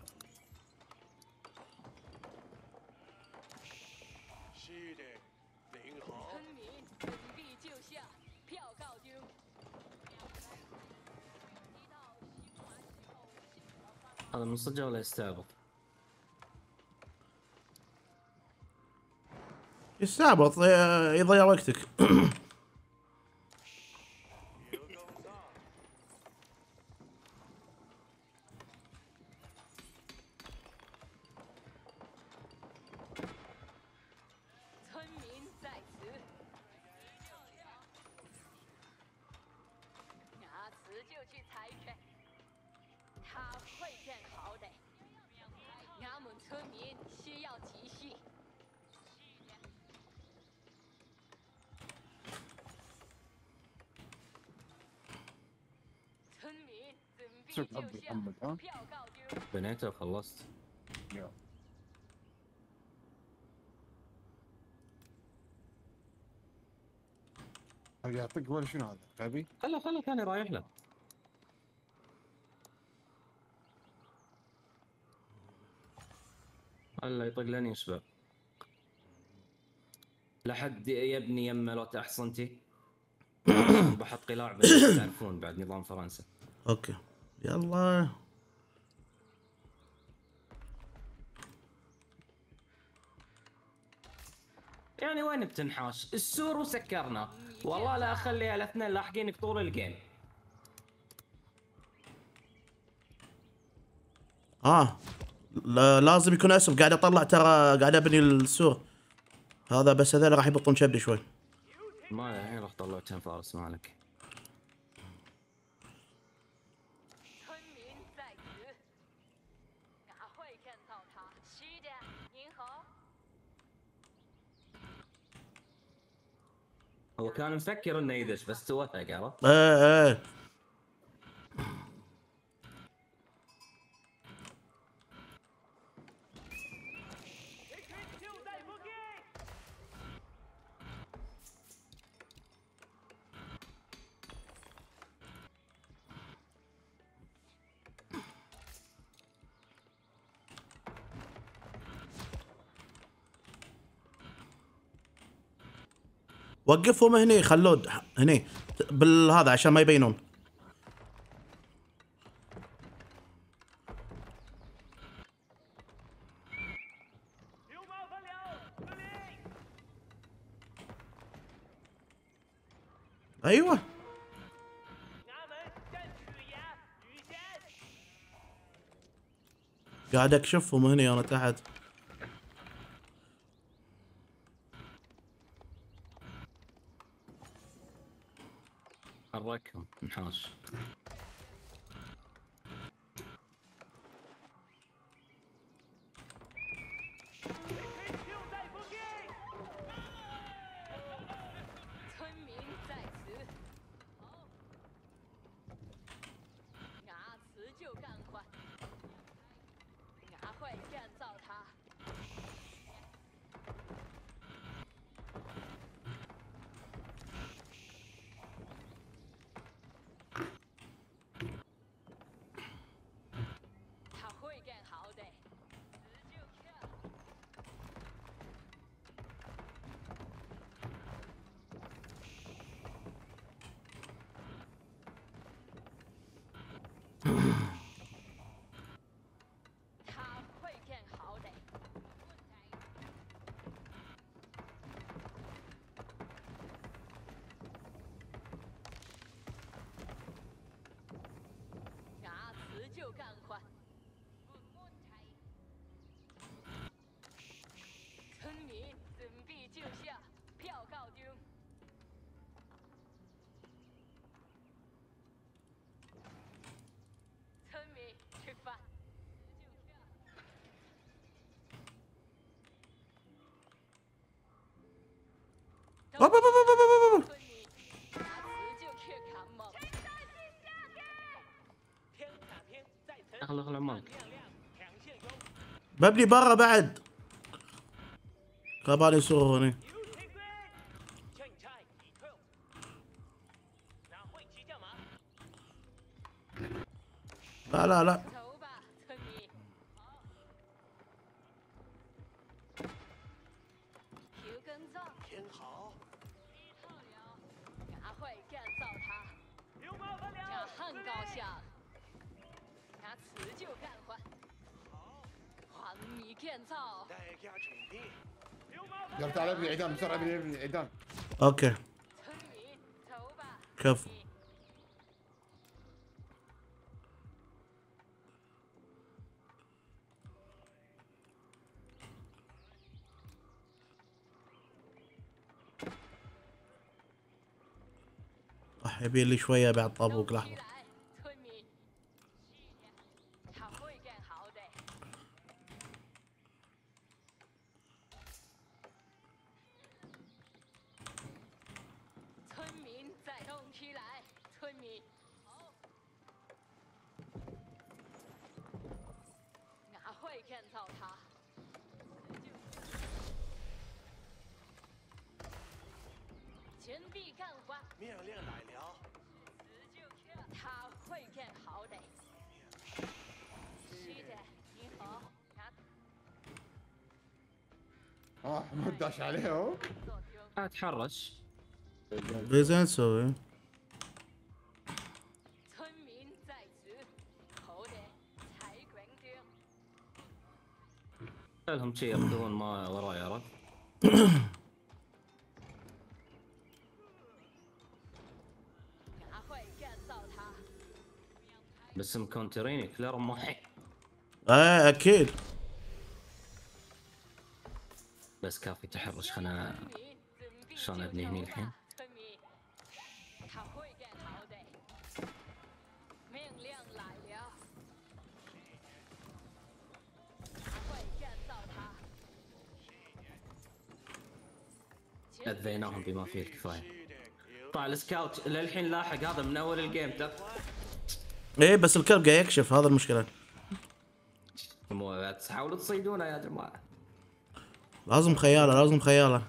是的，您好。 村民准备救下，票告丢。 هذا من صدق ولا يستعبط؟ يستعبط يضيع وقتك. 别更大。 村民在此，牙齿就去裁决，他会变好的。俺们村民需要集训。村民准备 شوف 救 عبد 下， محمد ها. 票告丢。 بنيته وخلصت. يلا. هل يعطيك ولا شنو هذا؟ غبي؟ خله ثاني رايح له. هلا يطق لين يشبع. لحد يبني يمه لو احصنتي. بحط قلاع بس تعرفون بعد نظام فرنسا. اوكي يلا. يعني وين بتنحاش؟ السور وسكرنا. والله لا اخلي الاثنين لاحقينك طول الجيم. لازم يكون اسف. قاعد اطلع ترى قاعد ابني السور هذا بس هذول راح يبطون شبي شوي. ما الحين راح طلع كم فارس مالك. 村民在此，俺会建造它。是的，您好。 هو كان مفكر انه يدش بس توثق عرفت؟ ايه وقفهم هني خلود هني بالهذا عشان ما يبينون. ايوه قاعد اكشفهم هني انا تحت. حركهم نحاش. 村民在此，俺辞旧干活，俺会建造它。 اه أوب، أوب، أوب، أوب، أوب. 村民拿辞就去砍猛。 天打天，在城 اغلق العمر 亮亮，抢线中， ببني برا بعد. خبالي يصوروا هنا. 游天龟，劝差已退，哪会骑将马？ لا لا لا. 走吧，村民。有根杖， 天好， 一套了，俺会干造他， 有麻烦俺了。 很高兴，俺辞就干换，还你建造。 大家准备，有麻烦 يلا تعال ابني عيدان بسرعه ابني عيدان. اوكي 村民，走吧。 كفو. يبي لي شويه بعد طابوق 动起 لحظه. 来，村民。他会干好的。村民再动起来，村民。好。俺会干造他。前臂干活。 命令来了， 他会干好的。是的，你好，俺 ما داش عليه هو. 做丢。 اتحرش. زين نسوي. 村民在此，好的，才管定。 لهم شي ياخذون ما وراي عرفت. بس مكونتريني كلير محي. ايه اكيد. بس كافي تحرش. خلنا شلون ابني هني الحين. اذيناهم بما فيه الكفايه. طبعا السكاوت للحين لاحق هذا من اول الجيم ترى. ايه بس الكلب قاعد يكشف هذا المشكله. مو تحاولوا تصيدونه يا جماعه. لازم خياله لازم خياله.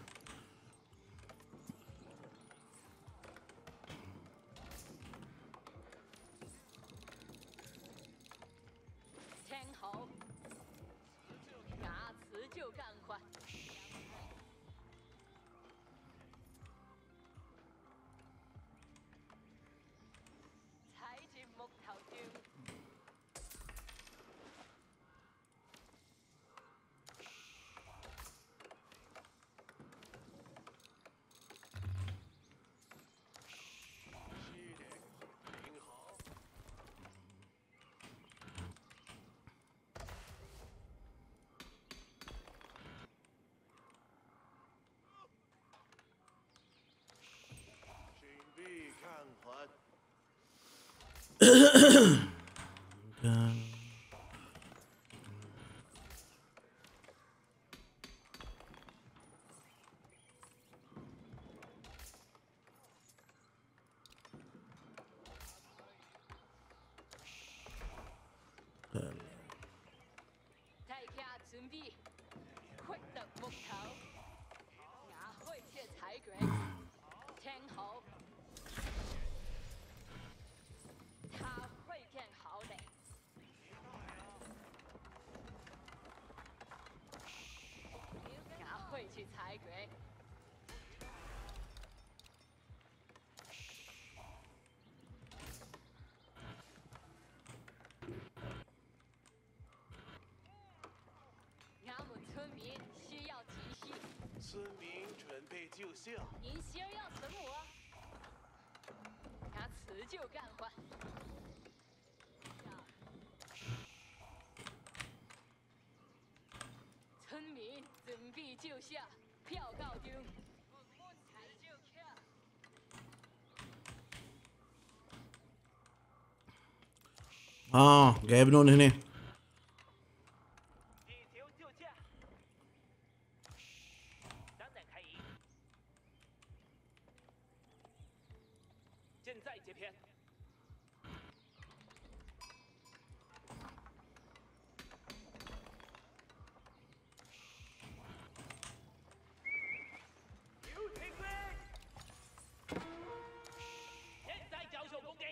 去采鬼。俺们村民需要集息， 村民准备就绪。 您先要存我，俺辞就干活。 村民准备就绪，票告定。采就去。 قاعد يبنون هنا. 地球就绪，等等开营。 现在接片。You take it！现在交手攻击。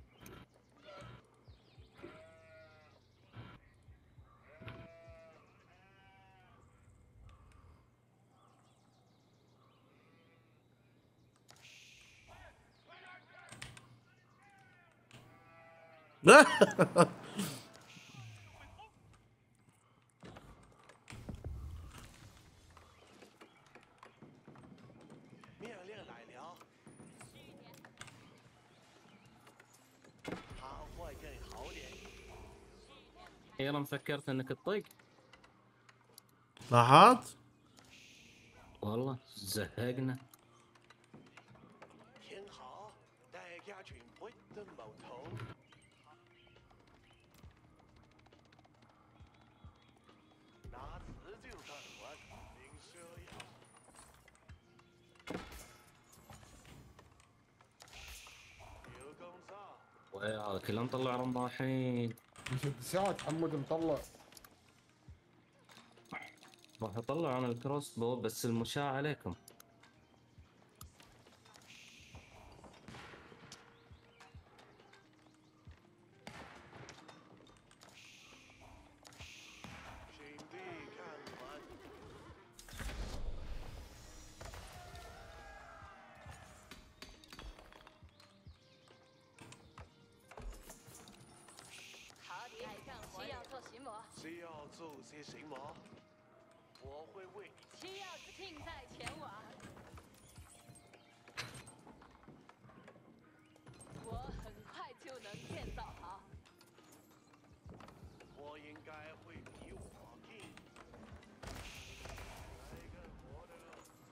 命令来了，他会更好点。 اخيرا فكرت انك تطق. لاحظت؟ والله زهقنا. 天下大家全部都冇痛，那自就干完，您说要。有工作。 وهذا كلهم طلع رماحين. مسدسات حمود مطلع. راح اطلع انا الكروس بو بس المشاة عليكم. 兄弟看完。 好的，需要做巡逻， 需要做些什么？我会为你。 需要近在前往。我很快就能建造好。 我应该会比我近。来干活的。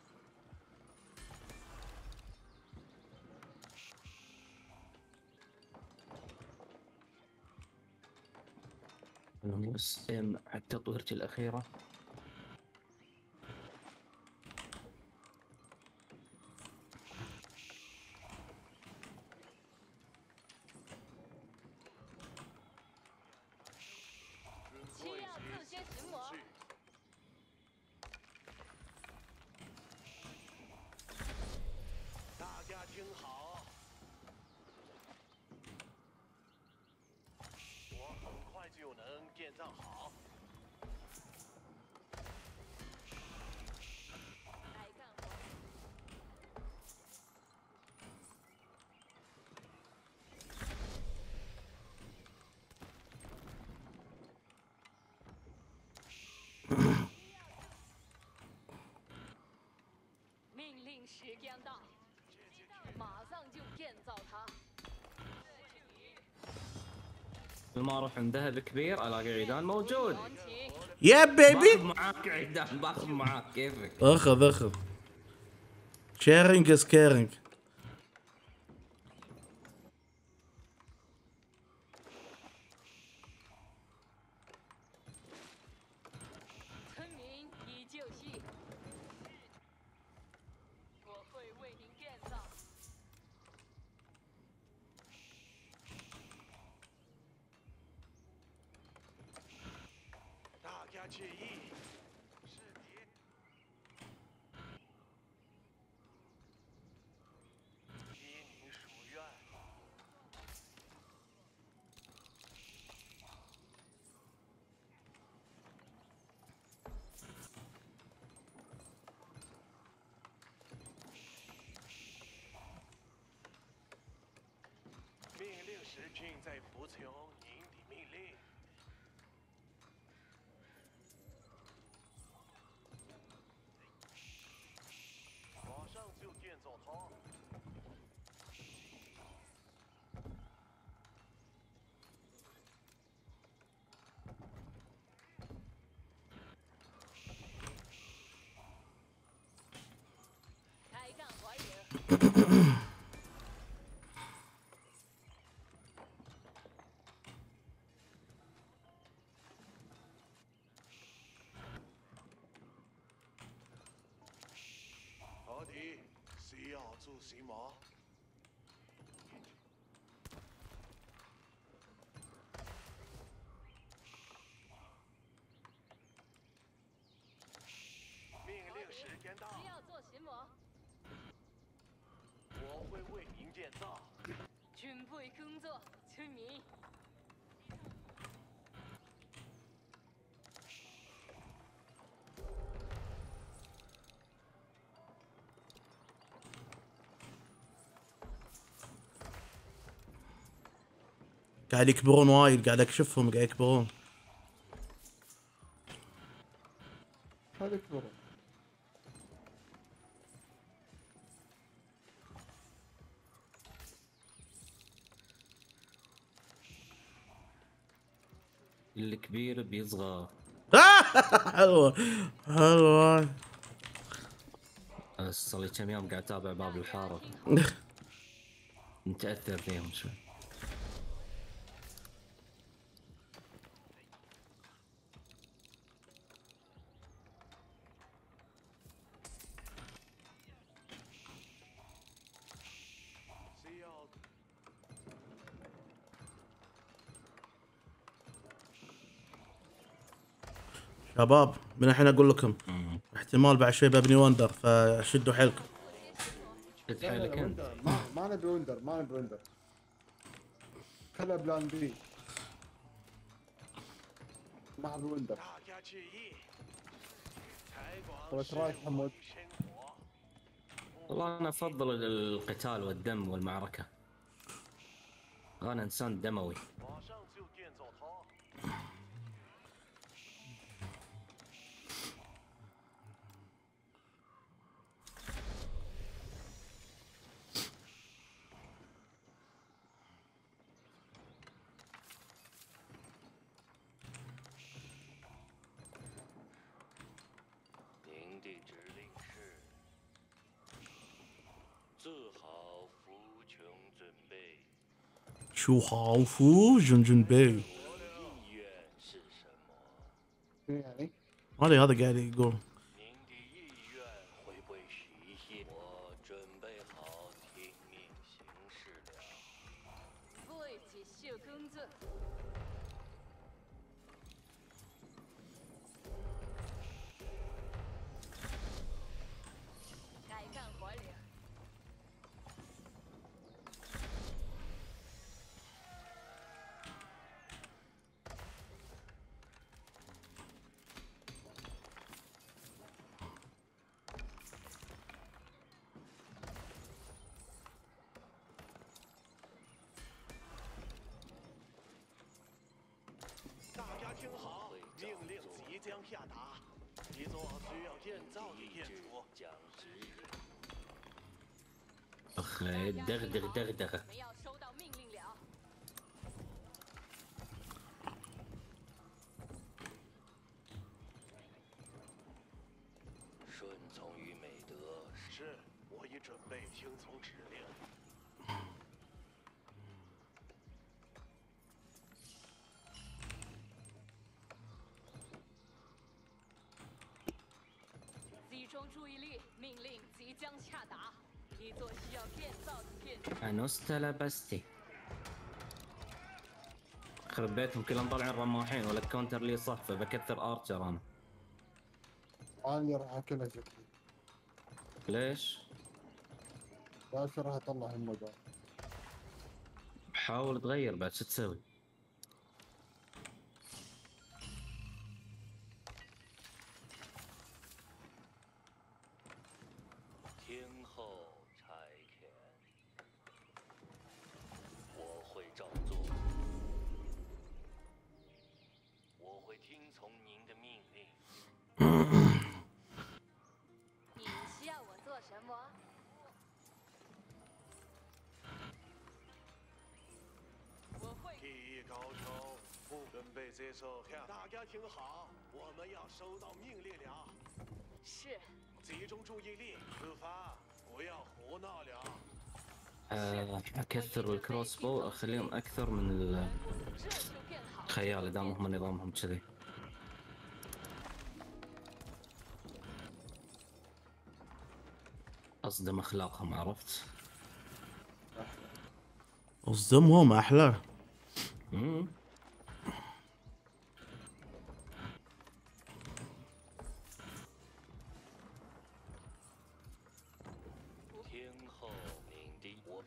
المسلم على تطويرتي الأخيرة. 就能建造好。 来干活。命令时将到，马上就建造它。 كل ما اروح عند ذهب كبير الاقي عيدان موجود. يا بيبي باخذ معاك عيدان باخذ معاك كيفك. اخذ شيرنج از كيرنج. 村民已就绪，我会为您建造。 大家注意，是敌。依您所愿。命令时均在服从您的命令。 马上就建造它。 开干活营。 好的，需要做什么？ 天到， 需要做什么？ 我会为您建造。 准备工作，村民。 قاعد يكبرون وايد، قاعد اكشفهم قاعد يكبرون. هذا يكبر. الكبير بيصغر. حلوه حلوه. صار لي كم يوم قاعد اتابع باب الحاره. متاثر فيهم شوي. 需要 شباب من الحين اقول لكم احتمال بعد شوي ببني وندر، فشدوا حيلكم. شد لا حيلك لا انت. وندر، ما نبي وندر، ما نبي وندر. خلها بلان بي. ما نبي وندر. 大家注意，采广 وش رايك 是 حمود؟ 生活。 والله انا افضل القتال والدم والمعركه. انا انسان دموي. 马上就建造它。 您的指令是做好服从准备。 شو خوفو جنجنبي 我的意愿是什么？ يعني هذا قاعد يقول. 您的意愿会被实现。我准备好听命行事了。 为继续工作。该干活了。 大家听好，命令即将下达，一座需要建造的建筑。 将指引。 اخ دغدغ دغدغه. 我们要收到命令了。 顺从于美德是，我已准备听从指令。 集中注意力，命令即将下达。一座需要建造的建筑。 انوستا لابستي. خرب بيتهم كلهم طالعين رماحين ولا الكونتر لي صح، فبكثر ارشر انا. انا اللي راح اكلها شكلي. ليش؟ باش راح اطلع الموضوع. حاول تغير بعد شو تسوي؟ 听候差遣。我会照做。我会听从您的命令。 你需要我做什么？ 我会。 技艺高超，不准备接受下。大家听好，我们要收到命令了， 是。 集中注意力，出发，不要胡闹了。 اكثر الكروس بو اخليهم اكثر من 这就变好。 الخيال دام هم نظامهم كذي. اصدم اخلاقهم، عرفت؟ اصدمهم احلى. مم.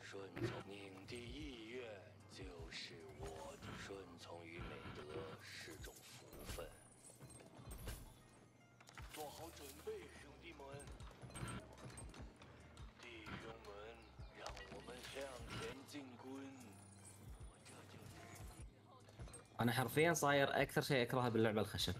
顺从，您的意愿就是我的顺从与美德是种福分。做好准备，兄弟们，弟兄们，让我们向前进军。这就是 انا حرفيا صاير اكثر شيء اكرهه باللعبه الخشب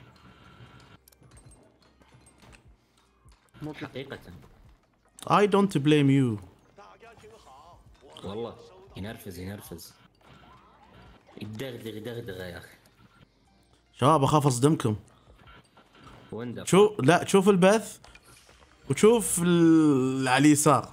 ممكن حقيقه. I don't blame you. 大家听好，我 والله ينرفز ينرفز يدغدغ دغدغه يا اخي. شباب اخاف اصدمكم. وندر لا شوف البث وشوف على اليسار.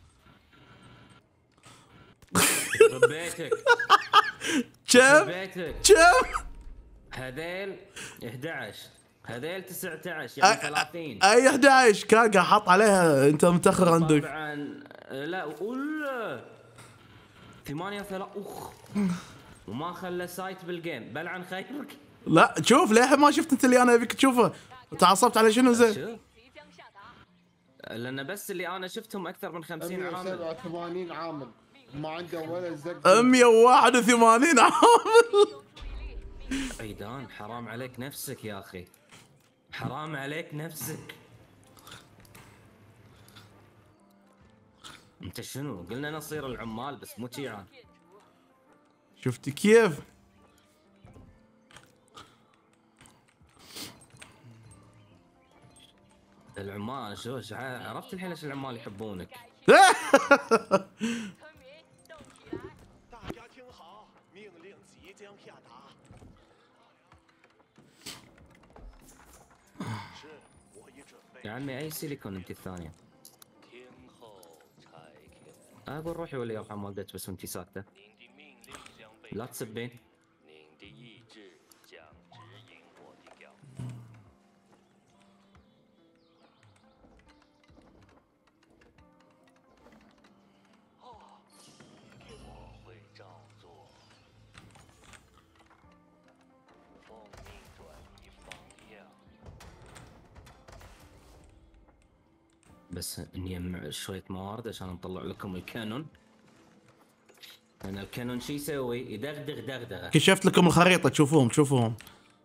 بيتك كم بيتك كم هذيل 11 هذيل 19 يعني 30 اي 11 كان قاعد حاط عليها انت متاخر عندك. طبعا لا ولا 8 3 اخ وما خلى سايت بالجيم بلعن خيرك. لا شوف للحين ما شفت انت اللي انا ابيك تشوفه. تعصبت على شنو زين؟ شوف 即将下达。 لان بس اللي انا شفتهم اكثر من 50 عامل. 187 عامل ما عنده ولا زق. 181 عامل. عيدان حرام عليك نفسك يا اخي حرام عليك نفسك. انت شنو قلنا نصير العمال بس مو شيعان. شفت كيف؟ العمال شو عرفت الحين ليش العمال يحبونك. 村民动起来！ 大家听好，命令即将下达。是，我已准备。 يا عمي اي سيليكون انت الثانيه. 天后柴田， اقول روحي ولا يرحم والدتك بس وانت ساكته 您的命令将被 لا تسبين. 您的意志将指引我的脚步。我会照做，奉命转移方向。 بس نجمع شويه موارد عشان نطلع لكم الكانون. لان الكانون شو يسوي؟ يدغدغ دغدغه. كشفت لكم الخريطه تشوفوهم.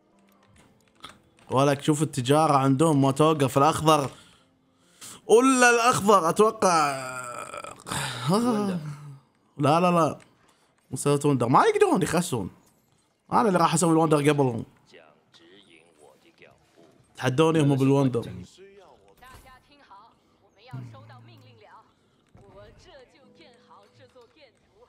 ولك شوف التجاره عندهم ما توقف. الاخضر ولا الاخضر اتوقع. لا مو سويت وندر ما يقدرون يخسون. انا اللي راح اسوي الوندر قبلهم. 将指引我的脚步。 تحدوني هم بالوندر. 需要我大家听好，我们要收到命令了，我这就建好这座建筑。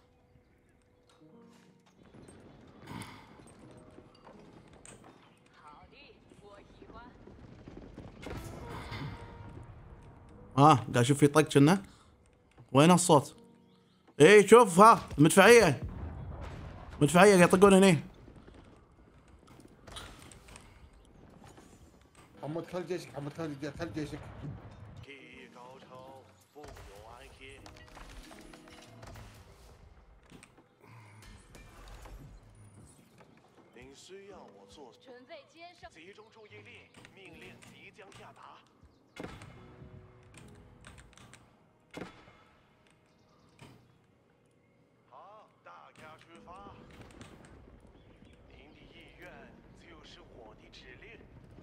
好的，我喜欢。 قاعد اشوف في طق كنا. وين الصوت؟ ايه شوف ها مدفعيه قاعد يطقون هني. محمد خل جيشك، محمد خل جيشك. 技艺高超，富有安心。您需要我做？ 准备接受。 集中注意力，命令即将下达。好，大家出发。您的意愿就是我的指令。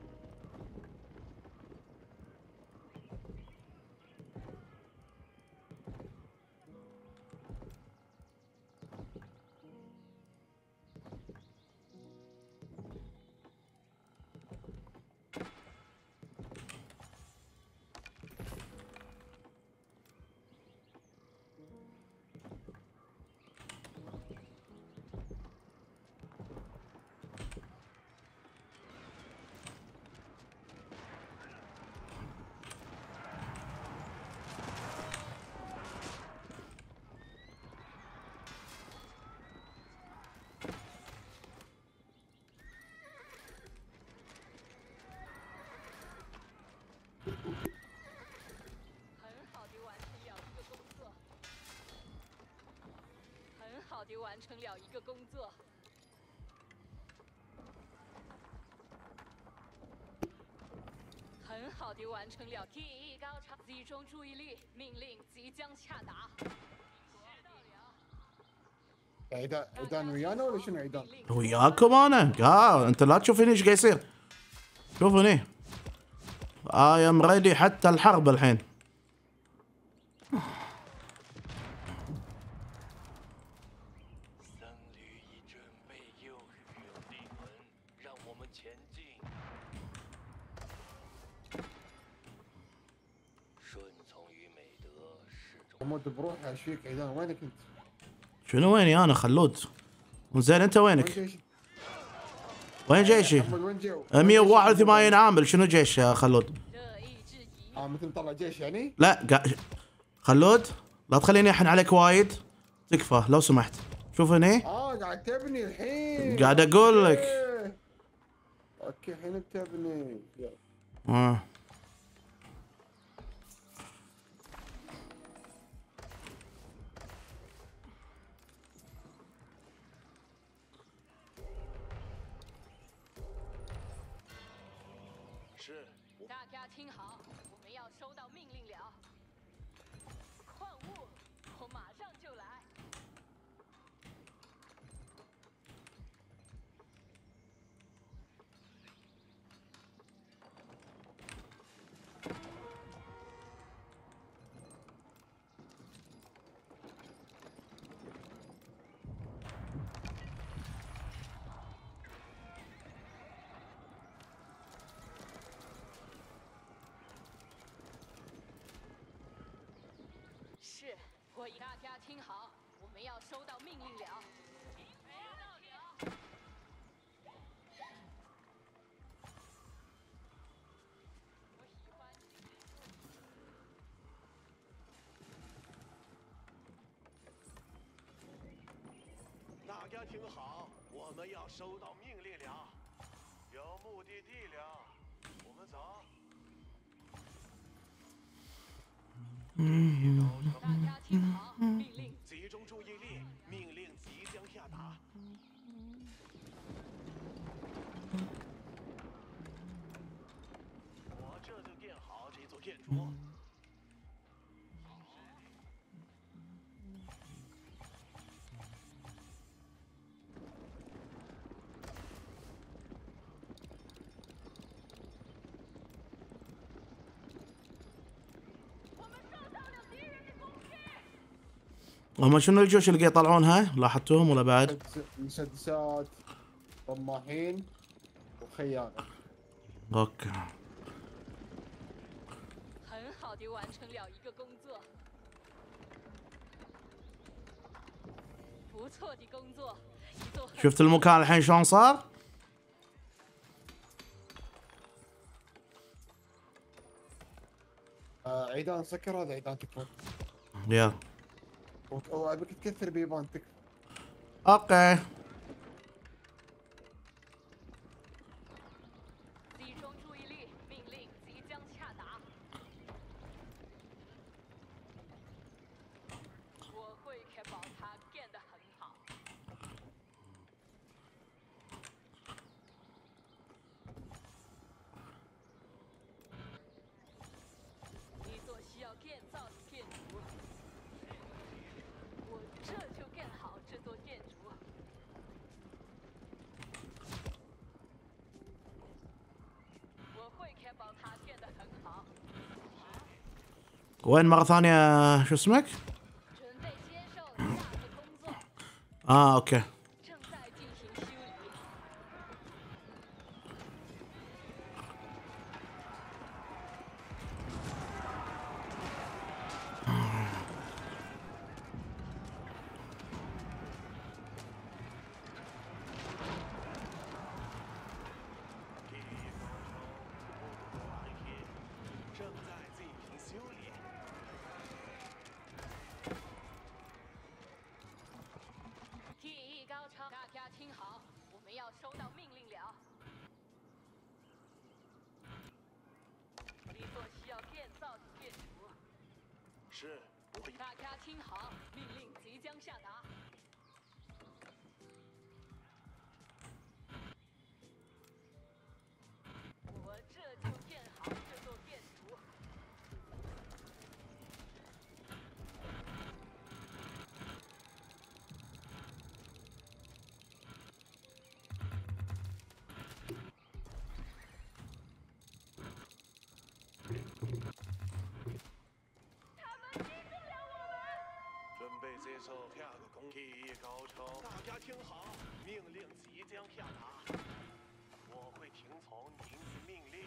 完成了一个工作。很好的完成了技艺高超，集中注意力，命令即将下达。 عيدان ويانا ولا شنو عيدان؟ وياكم انا انت لا تشوفيني ايش قاعد يصير. شوفوني اي ام ريدي حتى الحرب الحين. 僧侣已准备诱使利门，让我们前进。顺从于美德是种 حمود بروحه ايش فيك عيدان وينك انت؟ شنو ويني انا خلود؟ زين انت وين وينك؟ جيشك؟ وين جيشي؟ محمد وين جيو؟ 181 عامل شنو جيش يا خلود؟ 乐意至极。 مثل طلع جيش يعني؟ لا خلود لا تخليني احن عليك وايد. تكفى لو سمحت. شوف هني قاعد تبني الحين. قاعد اقول لك. اوكي الحين بتبني. آه. 大家听好，我们要收到命令了，有目的地了，我们走。 大家听好，命令。 集中注意力，命令即将下达。我这就建好这座建筑。 هم شنو الجيوش اللي قاعد يطلعونها؟ لاحظتوهم ولا بعد؟ مسدسات، رماحين وخيانة. اوكي. 很好地完成了一个工作，不错的工作，一座很 شفت المكان الحين شلون صار؟ عيدان سكر هذا عيدان تكفى. يا وابيك تكثر بيبان تكفى. اوكي. 集中注意力，命令即将下达。我会确保它变得很好。一座需要建造的建筑，我这就建好这座建筑。 我会确保它变得很好。 وين مرة ثانية شو اسمك؟ 准备接受下的工作， اوكي. 正在进行修理。 第一方程木兰天正在进行修理。 第一高超，大家听好，我们要收到命令了。一座需要建造的建筑， 是，我会。 大家听好，命令即将下达。我这就建好这座建筑。 受下个攻击高超。大家听好，命令即将下达，我会听从您的命令。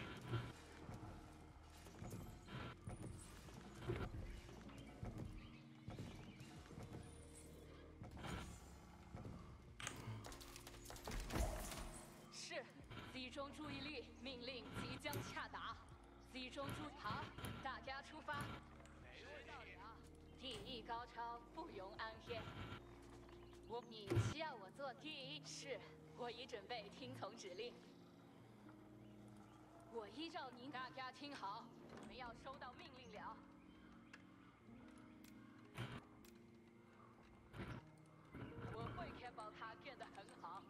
是，集中注意力，命令即将下达。集中注好，大家出发。说到了，第一高超不容安歇。你需要我做第一？是，我已准备听从指令。我依照您，大家听好，我们要收到命令了。我会确保它变得很好。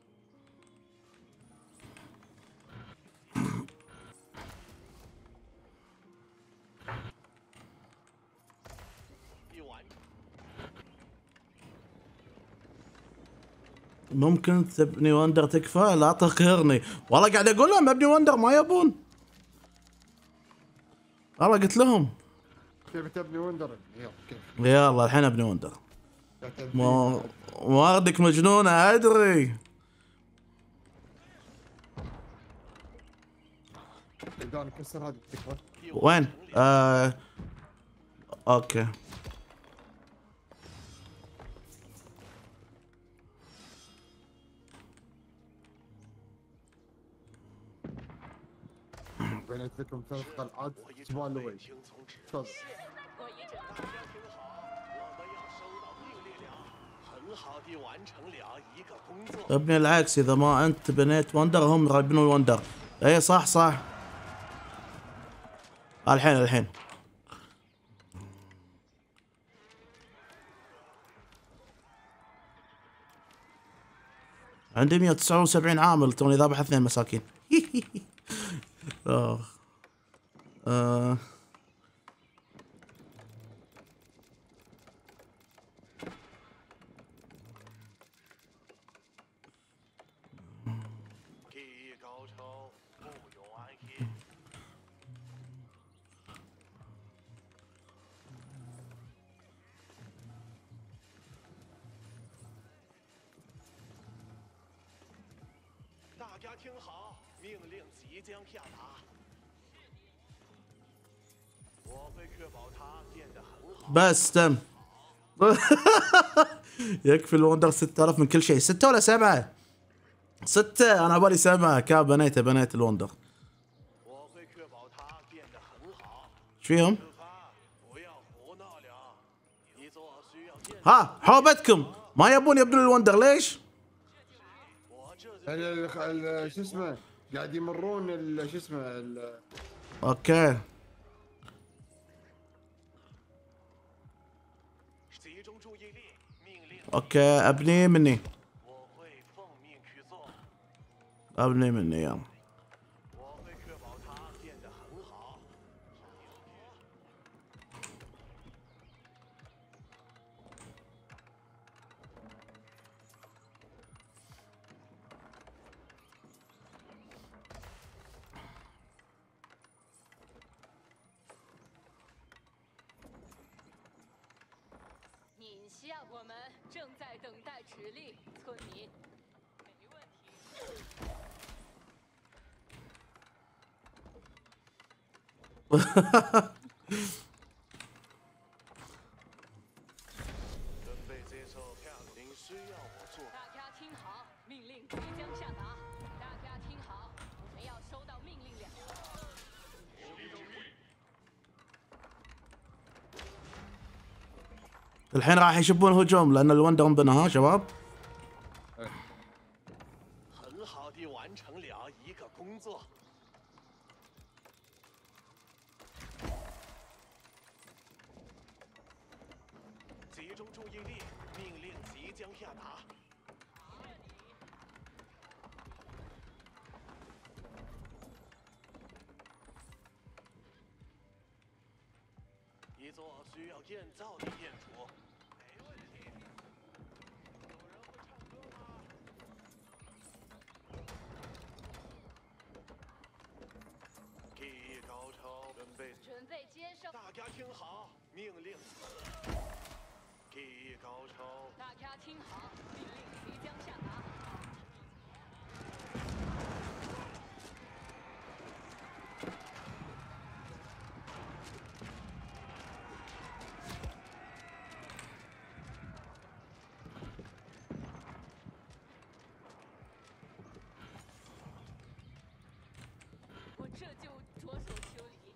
一完成。 ممكن تبني وندر تكفى لا تقهرني والله قاعد اقول لهم ابني وندر ما يبون والله قلت لهم كيف تبني وندر؟ يلا كيف؟ يلا الحين ابني وندر تعتمد ما واردك مجنونة ادري دان كسر هذه التكفى. وين اوكي بنيت لكم 3 قلعات 我已 جبال 准备 لوي 听从指令。 تفضل. 我已准备。 大家听好，我们要收到命令了，很好地完成了一个工作。 ابني العكس اذا ما انت بنيت وندر هم راح يبنون وندر اي صح صح الحين عندي 179 عامل توني ذابح 2 مساكين آه. 技艺高超，不容安逸。大家听好，命令即将下达，我会确保它变得很好。 بس تم يكفي الوندر 6000 من كل شيء 6 ولا 7 6 انا بالي 7 كاب بنيت الوندر 我会确保它变得很好。 ايش فيهم 此番不要胡闹了，你做需要建。 ها حوبتكم ما يبون يبنون الوندر ليش 我这 شو اسمه قاعد يمرون شو اسمه اوكي 集中注意力，命令 اوكي ابني مني 我会奉命去做， ابني مني يلا 我会确保它变得很好。 你需要我们正在等待指令，村民。没问题。 准备接受下您需要我做。 大家听好，命令即将下达。大家听好，我们要收到命令了。 الحين راح يشبون هجوم لان الوندر انبنى ها شباب 很好地完成了一个工作。集中注意力，命令即将下达。一座需要建造的建筑。没问题。有人会唱歌吗？ 技艺高超，准备。 准备接受。 大家听好，命令。 技艺高超， 大家听好，命令即将下达。我这就着手修理。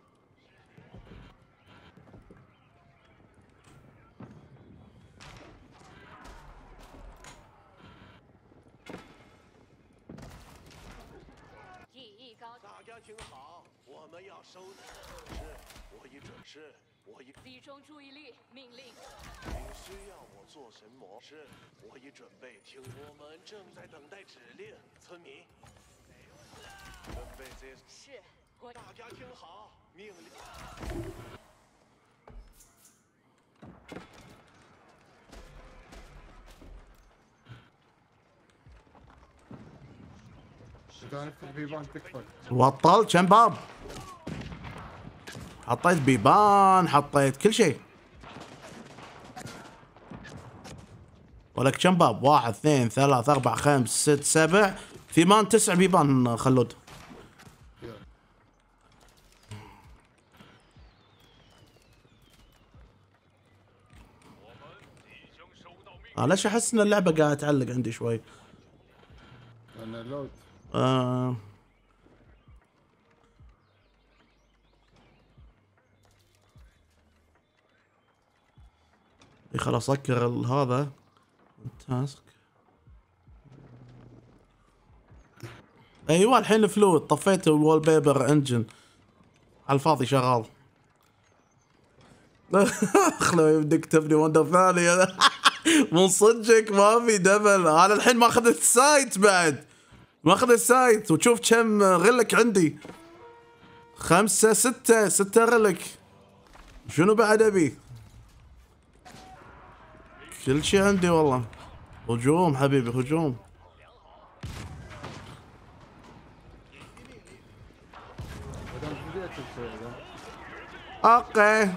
技艺高超， 大家听好，我们要收是，我已集中注意力，命令。 您需要我做什么？是，我已准备听。我们正在等待指令，村民。准备接。 是，我大家听好，命令。 اذا نفتح بيبان تكفى. بطل كم باب؟ حطيت بيبان، حطيت كل شيء. ولك كم باب؟ 1 2 3 4 5 6 7 8 9 بيبان خلود. ليش احس ان اللعبه قاعده تعلق عندي شوي؟ لان اللود. خلاص سكر هذا التاسك. ايوه الحين فلويد طفيت الوول بيبر انجن على الفاضي شغال. خلوي بدك تبني وندر ثانية. من صدقك ما في دبل. انا الحين ما اخذت السايت بعد، ما اخذت السايت. وتشوف كم غلك عندي، 5 6 غلك. شنو بعد ابي؟ كل شيء عندي والله. هجوم حبيبي هجوم. اوكي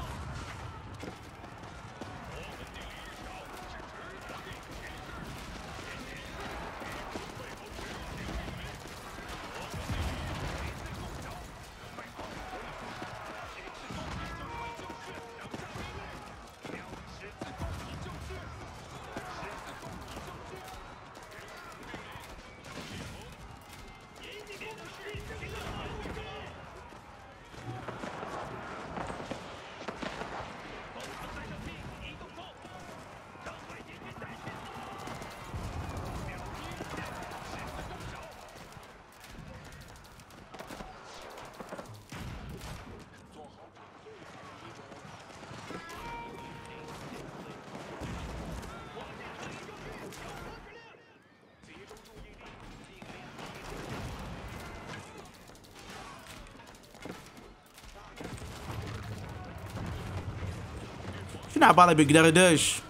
شنو عباله بيقدر يدش؟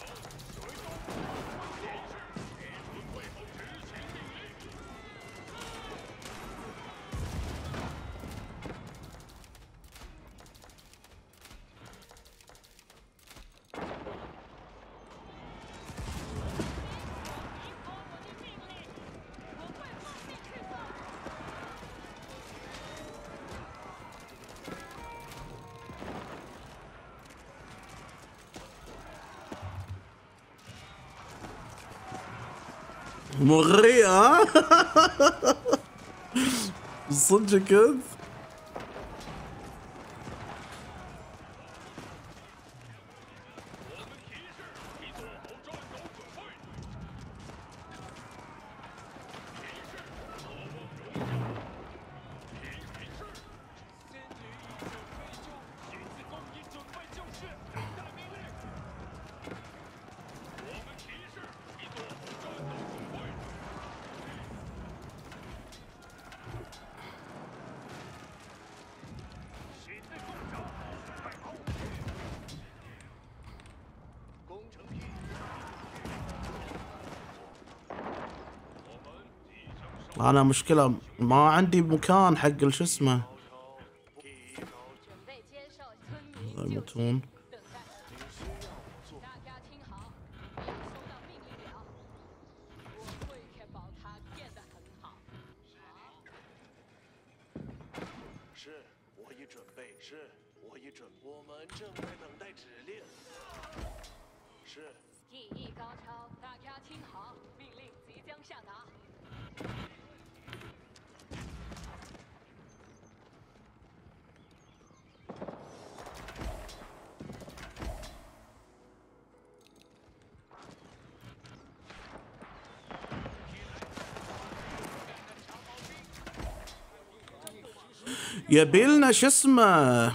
مغري ها؟ صدق كنت؟ انا مشكلة ما عندي مكان حق شو اسمه. 准备接受村民救 يموتون. 等待。大准备。是，我已准。我们正在等待指令。是。 技艺高超，大家听好，命令即将下达。 يبيلنا شو اسمه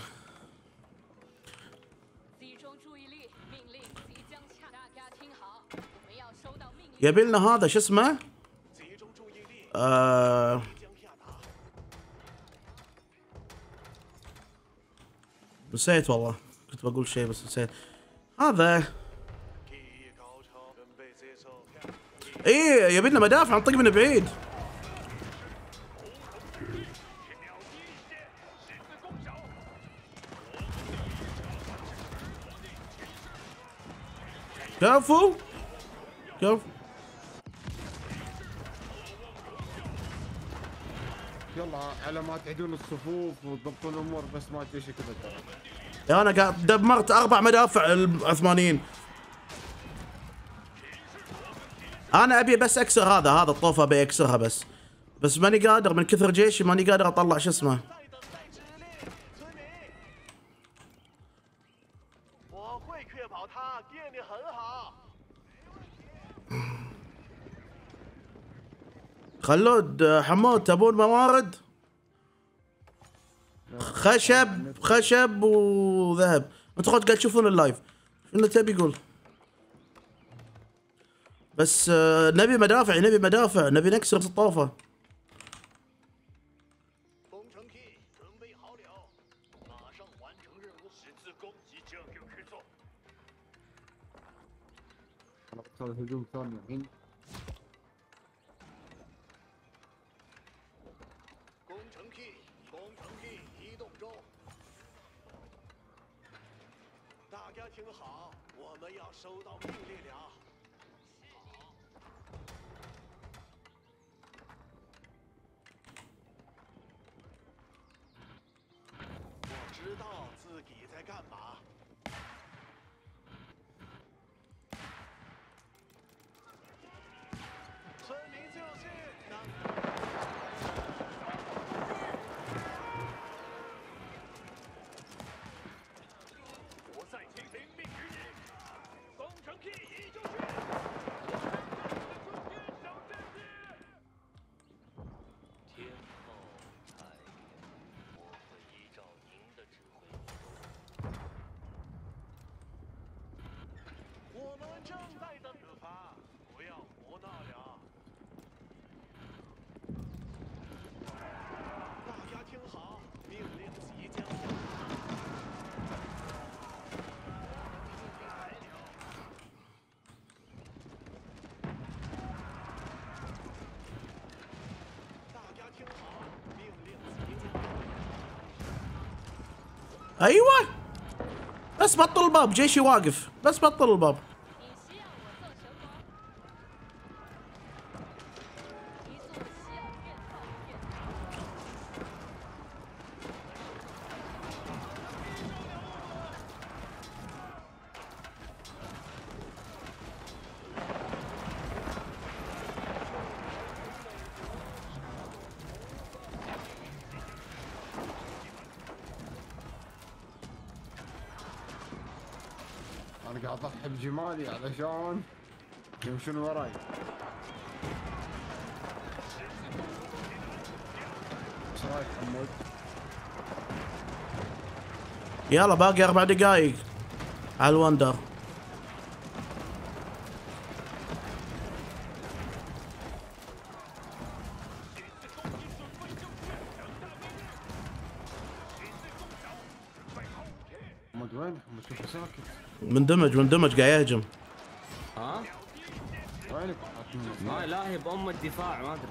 集中注意力，命令即将下达，大家听好，我们要收到命令。 يبيلنا هذا شو اسمه 集中注意力， آه 将下达。 نسيت والله كنت بقول شيء بس نسيت هذا 技艺高超，准备接受。 ايه يبيلنا مدافع نطق من بعيد كفو كفو يلا على ما تعيدون الصفوف وتضبطون الامور بس ما تجيش كذا ترى. انا قاعد دمرت 4 مدافع العثمانيين انا ابي بس اكسر هذا الطوفه ابي اكسرها بس ماني قادر من كثر جيشي ماني قادر اطلع شو اسمه 在等待指令，村民。我会确保他电力很好。 خلود حمود تبون موارد خشب وذهب انتوا قاعد تشوفون اللايف شنو تبي يقول بس نبي مدافع نبي نكسر الطوفه 工程器准备好了，马上完成任务。十字弓即将就开做。 انا بسوي هجوم ثاني الحين. 工程器移动中。大家听好，我们要收到命令了。我知道自己在干嘛。村民就是能。 我在听命令于你，工程器移就绪。 天后太爷，我会依照您的指挥移动。 我们正在等发，不要胡闹了。大家听好，命令即将下达。 大家听好，命令即将。 ايوه بس بطل الباب جيشي واقف بس بطل الباب 你需要我做什么？一座西奥电炮电塔。 انا قاعد اضحي بجمالي علشان يمشون وراي. ايش رايك حمود؟ يلا باقي 4 دقايق على الوندر حمود وين؟ حمود شوفه ساكت. مندمج قاعد يهجم ها؟ وينك؟ ما لاهي بأم الدفاع ما ادري.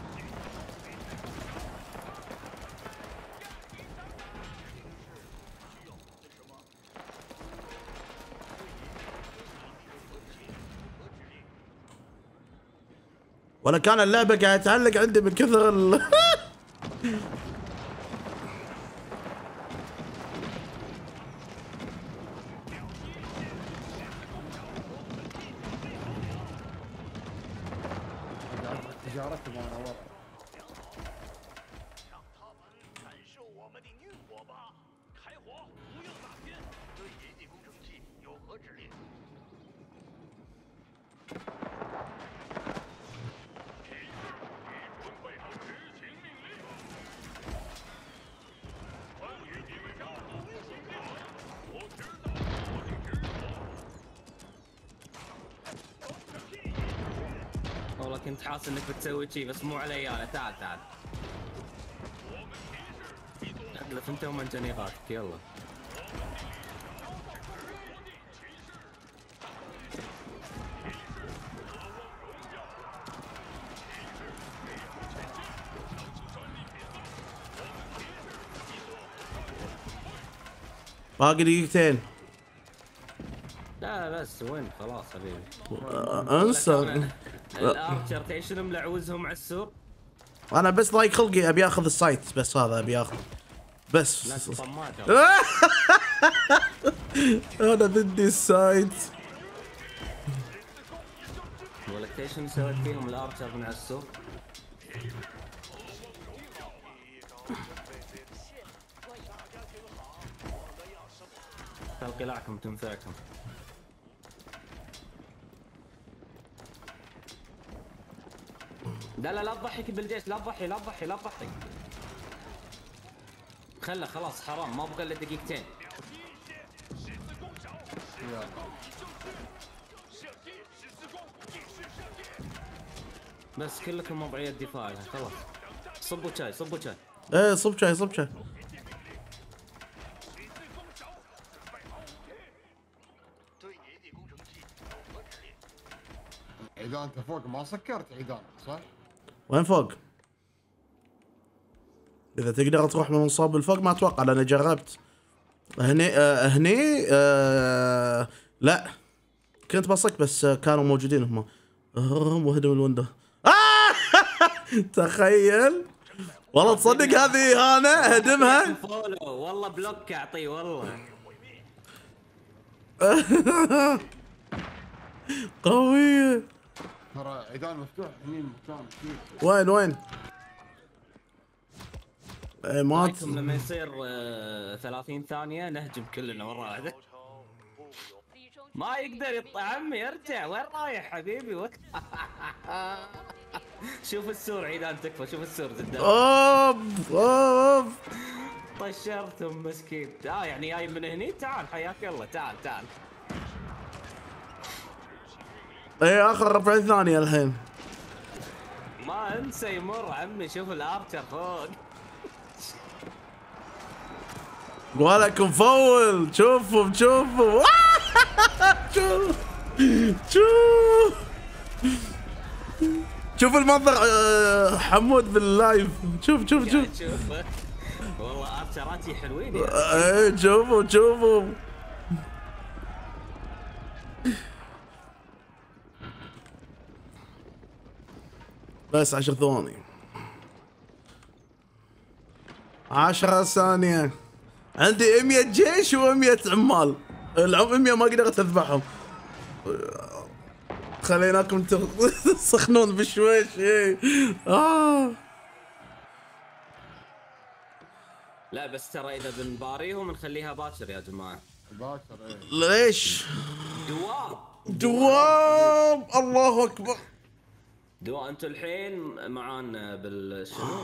ولا كان اللعبه قاعد تعلق عندي من كثر تجارتهم وانا ورا. 让他们感受我们的怒火吧！开火，无用大片，对野地工程器有何指令？骑士，已准备好执行命令。关于你们让我危险点，我知道，我的职责。工程器已实现。 والله كنت حاسس انك بتسوي شي بس مو علي انا. تعال تعال. احلف انت ومنجنيقاتك يلا. باقي دقيقتين. لا بس وين خلاص حبيبي. انسى. الارشر تدري شنو ملعوزهم على السور؟ انا بس ضايق خلقي ابي اخذ السايت بس هذا ابي اخذ بس. لا طماط. انا بدي السايت. ولا تدري شنو سويت فيهم الارشر من على السور؟ قلعكم تنفعكم. لا تضحك بالجيش. لا تضحي لا تضحي لا تضحي. خله خلاص حرام ما ابغى الا دقيقتين. بس كلكم وضعية دفاعية خلاص. صبوا شاي صبوا شاي. ايه صب شاي صب شاي. عيدان انت فوق ما سكرت عيدان صح؟ وين فوق؟ اذا تقدر تروح من منصاب الفوق ما اتوقع لاني جربت. هني لا كنت بصك بس كانوا موجودين هم. وهدم الويندو. تخيل والله تصدق هذه اهانه هدمها. والله بلوك اعطيه والله. قوية. ترى عيدان مفتوح هني مكان كثير. وين؟ ايه مات. لما يصير 30 ثانية نهجم كلنا مرة واحدة. ما يقدر عمي ارجع. وين رايح حبيبي؟ شوف السور عيدان تكفى. شوف السور قدام. اوب طشرتهم مسكين. يعني جاي من هني. تعال حياك الله. تعال ايه اخر ربع ثانية الحين. ما انسى يمر عمي. شوف الارشر فوق. ولكم فول. شوفوا شوف شوف المنظر حمود باللايف. شوف والله ارشراتي حلوين. ايه شوفوا بس 10 ثواني. 10 ثانية. عندي 100 جيش و100 عمال. 100 ما قدرت اذبحهم. خليناكم تسخنون بشويش. ايه لا بس ترى اذا بنباريهم نخليها باكر يا جماعة. باكر ايه. ليش؟ دوام الله اكبر. دواء انتوا الحين معانا بالشنو؟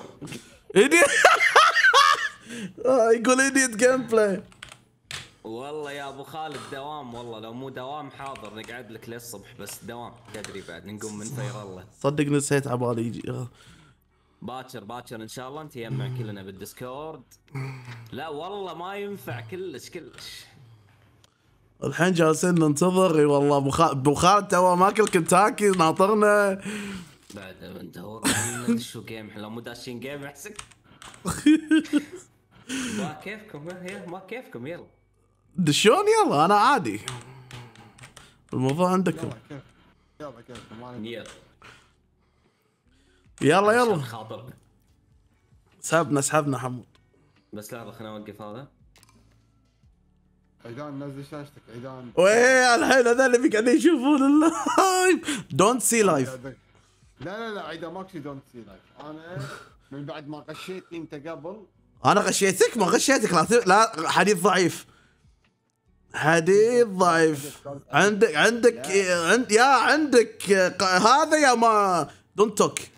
يقول ايديت جيم بلاي. والله يا ابو خالد دوام. والله لو مو دوام حاضر نقعد لك للصبح. بس دوام تدري بعد نقوم من خير الله. صدق نسيت عبالي يجي. باكر ان شاء الله نتجمع كلنا بالديسكورد. لا والله ما ينفع كلش. الحين جالسين ننتظر. اي والله ابو خالد تو ماكل كنتاكي ناطرنا. بعد ندور شو جيم. لو مو داشين جيم احسن. ما كيفكم يلا دشون يلا. انا عادي الموضوع عندكم. يلا كيف ما يلا خاطر. سحبنا حمود. بس لحظة خليني اوقف هذا. عيدان نزل شاشتك عيدان. ويه الحين هذول اللي قاعدين يشوفون اللايف. دونت سي لايف. لا عيدا ماكسي دونت سي لايف. انا من بعد ما غشيتني انت قبل. انا غشيتك؟ ما غشيتك. لا حديث ضعيف. حديث ضعيف. عندك هذا يا ما دونت توك.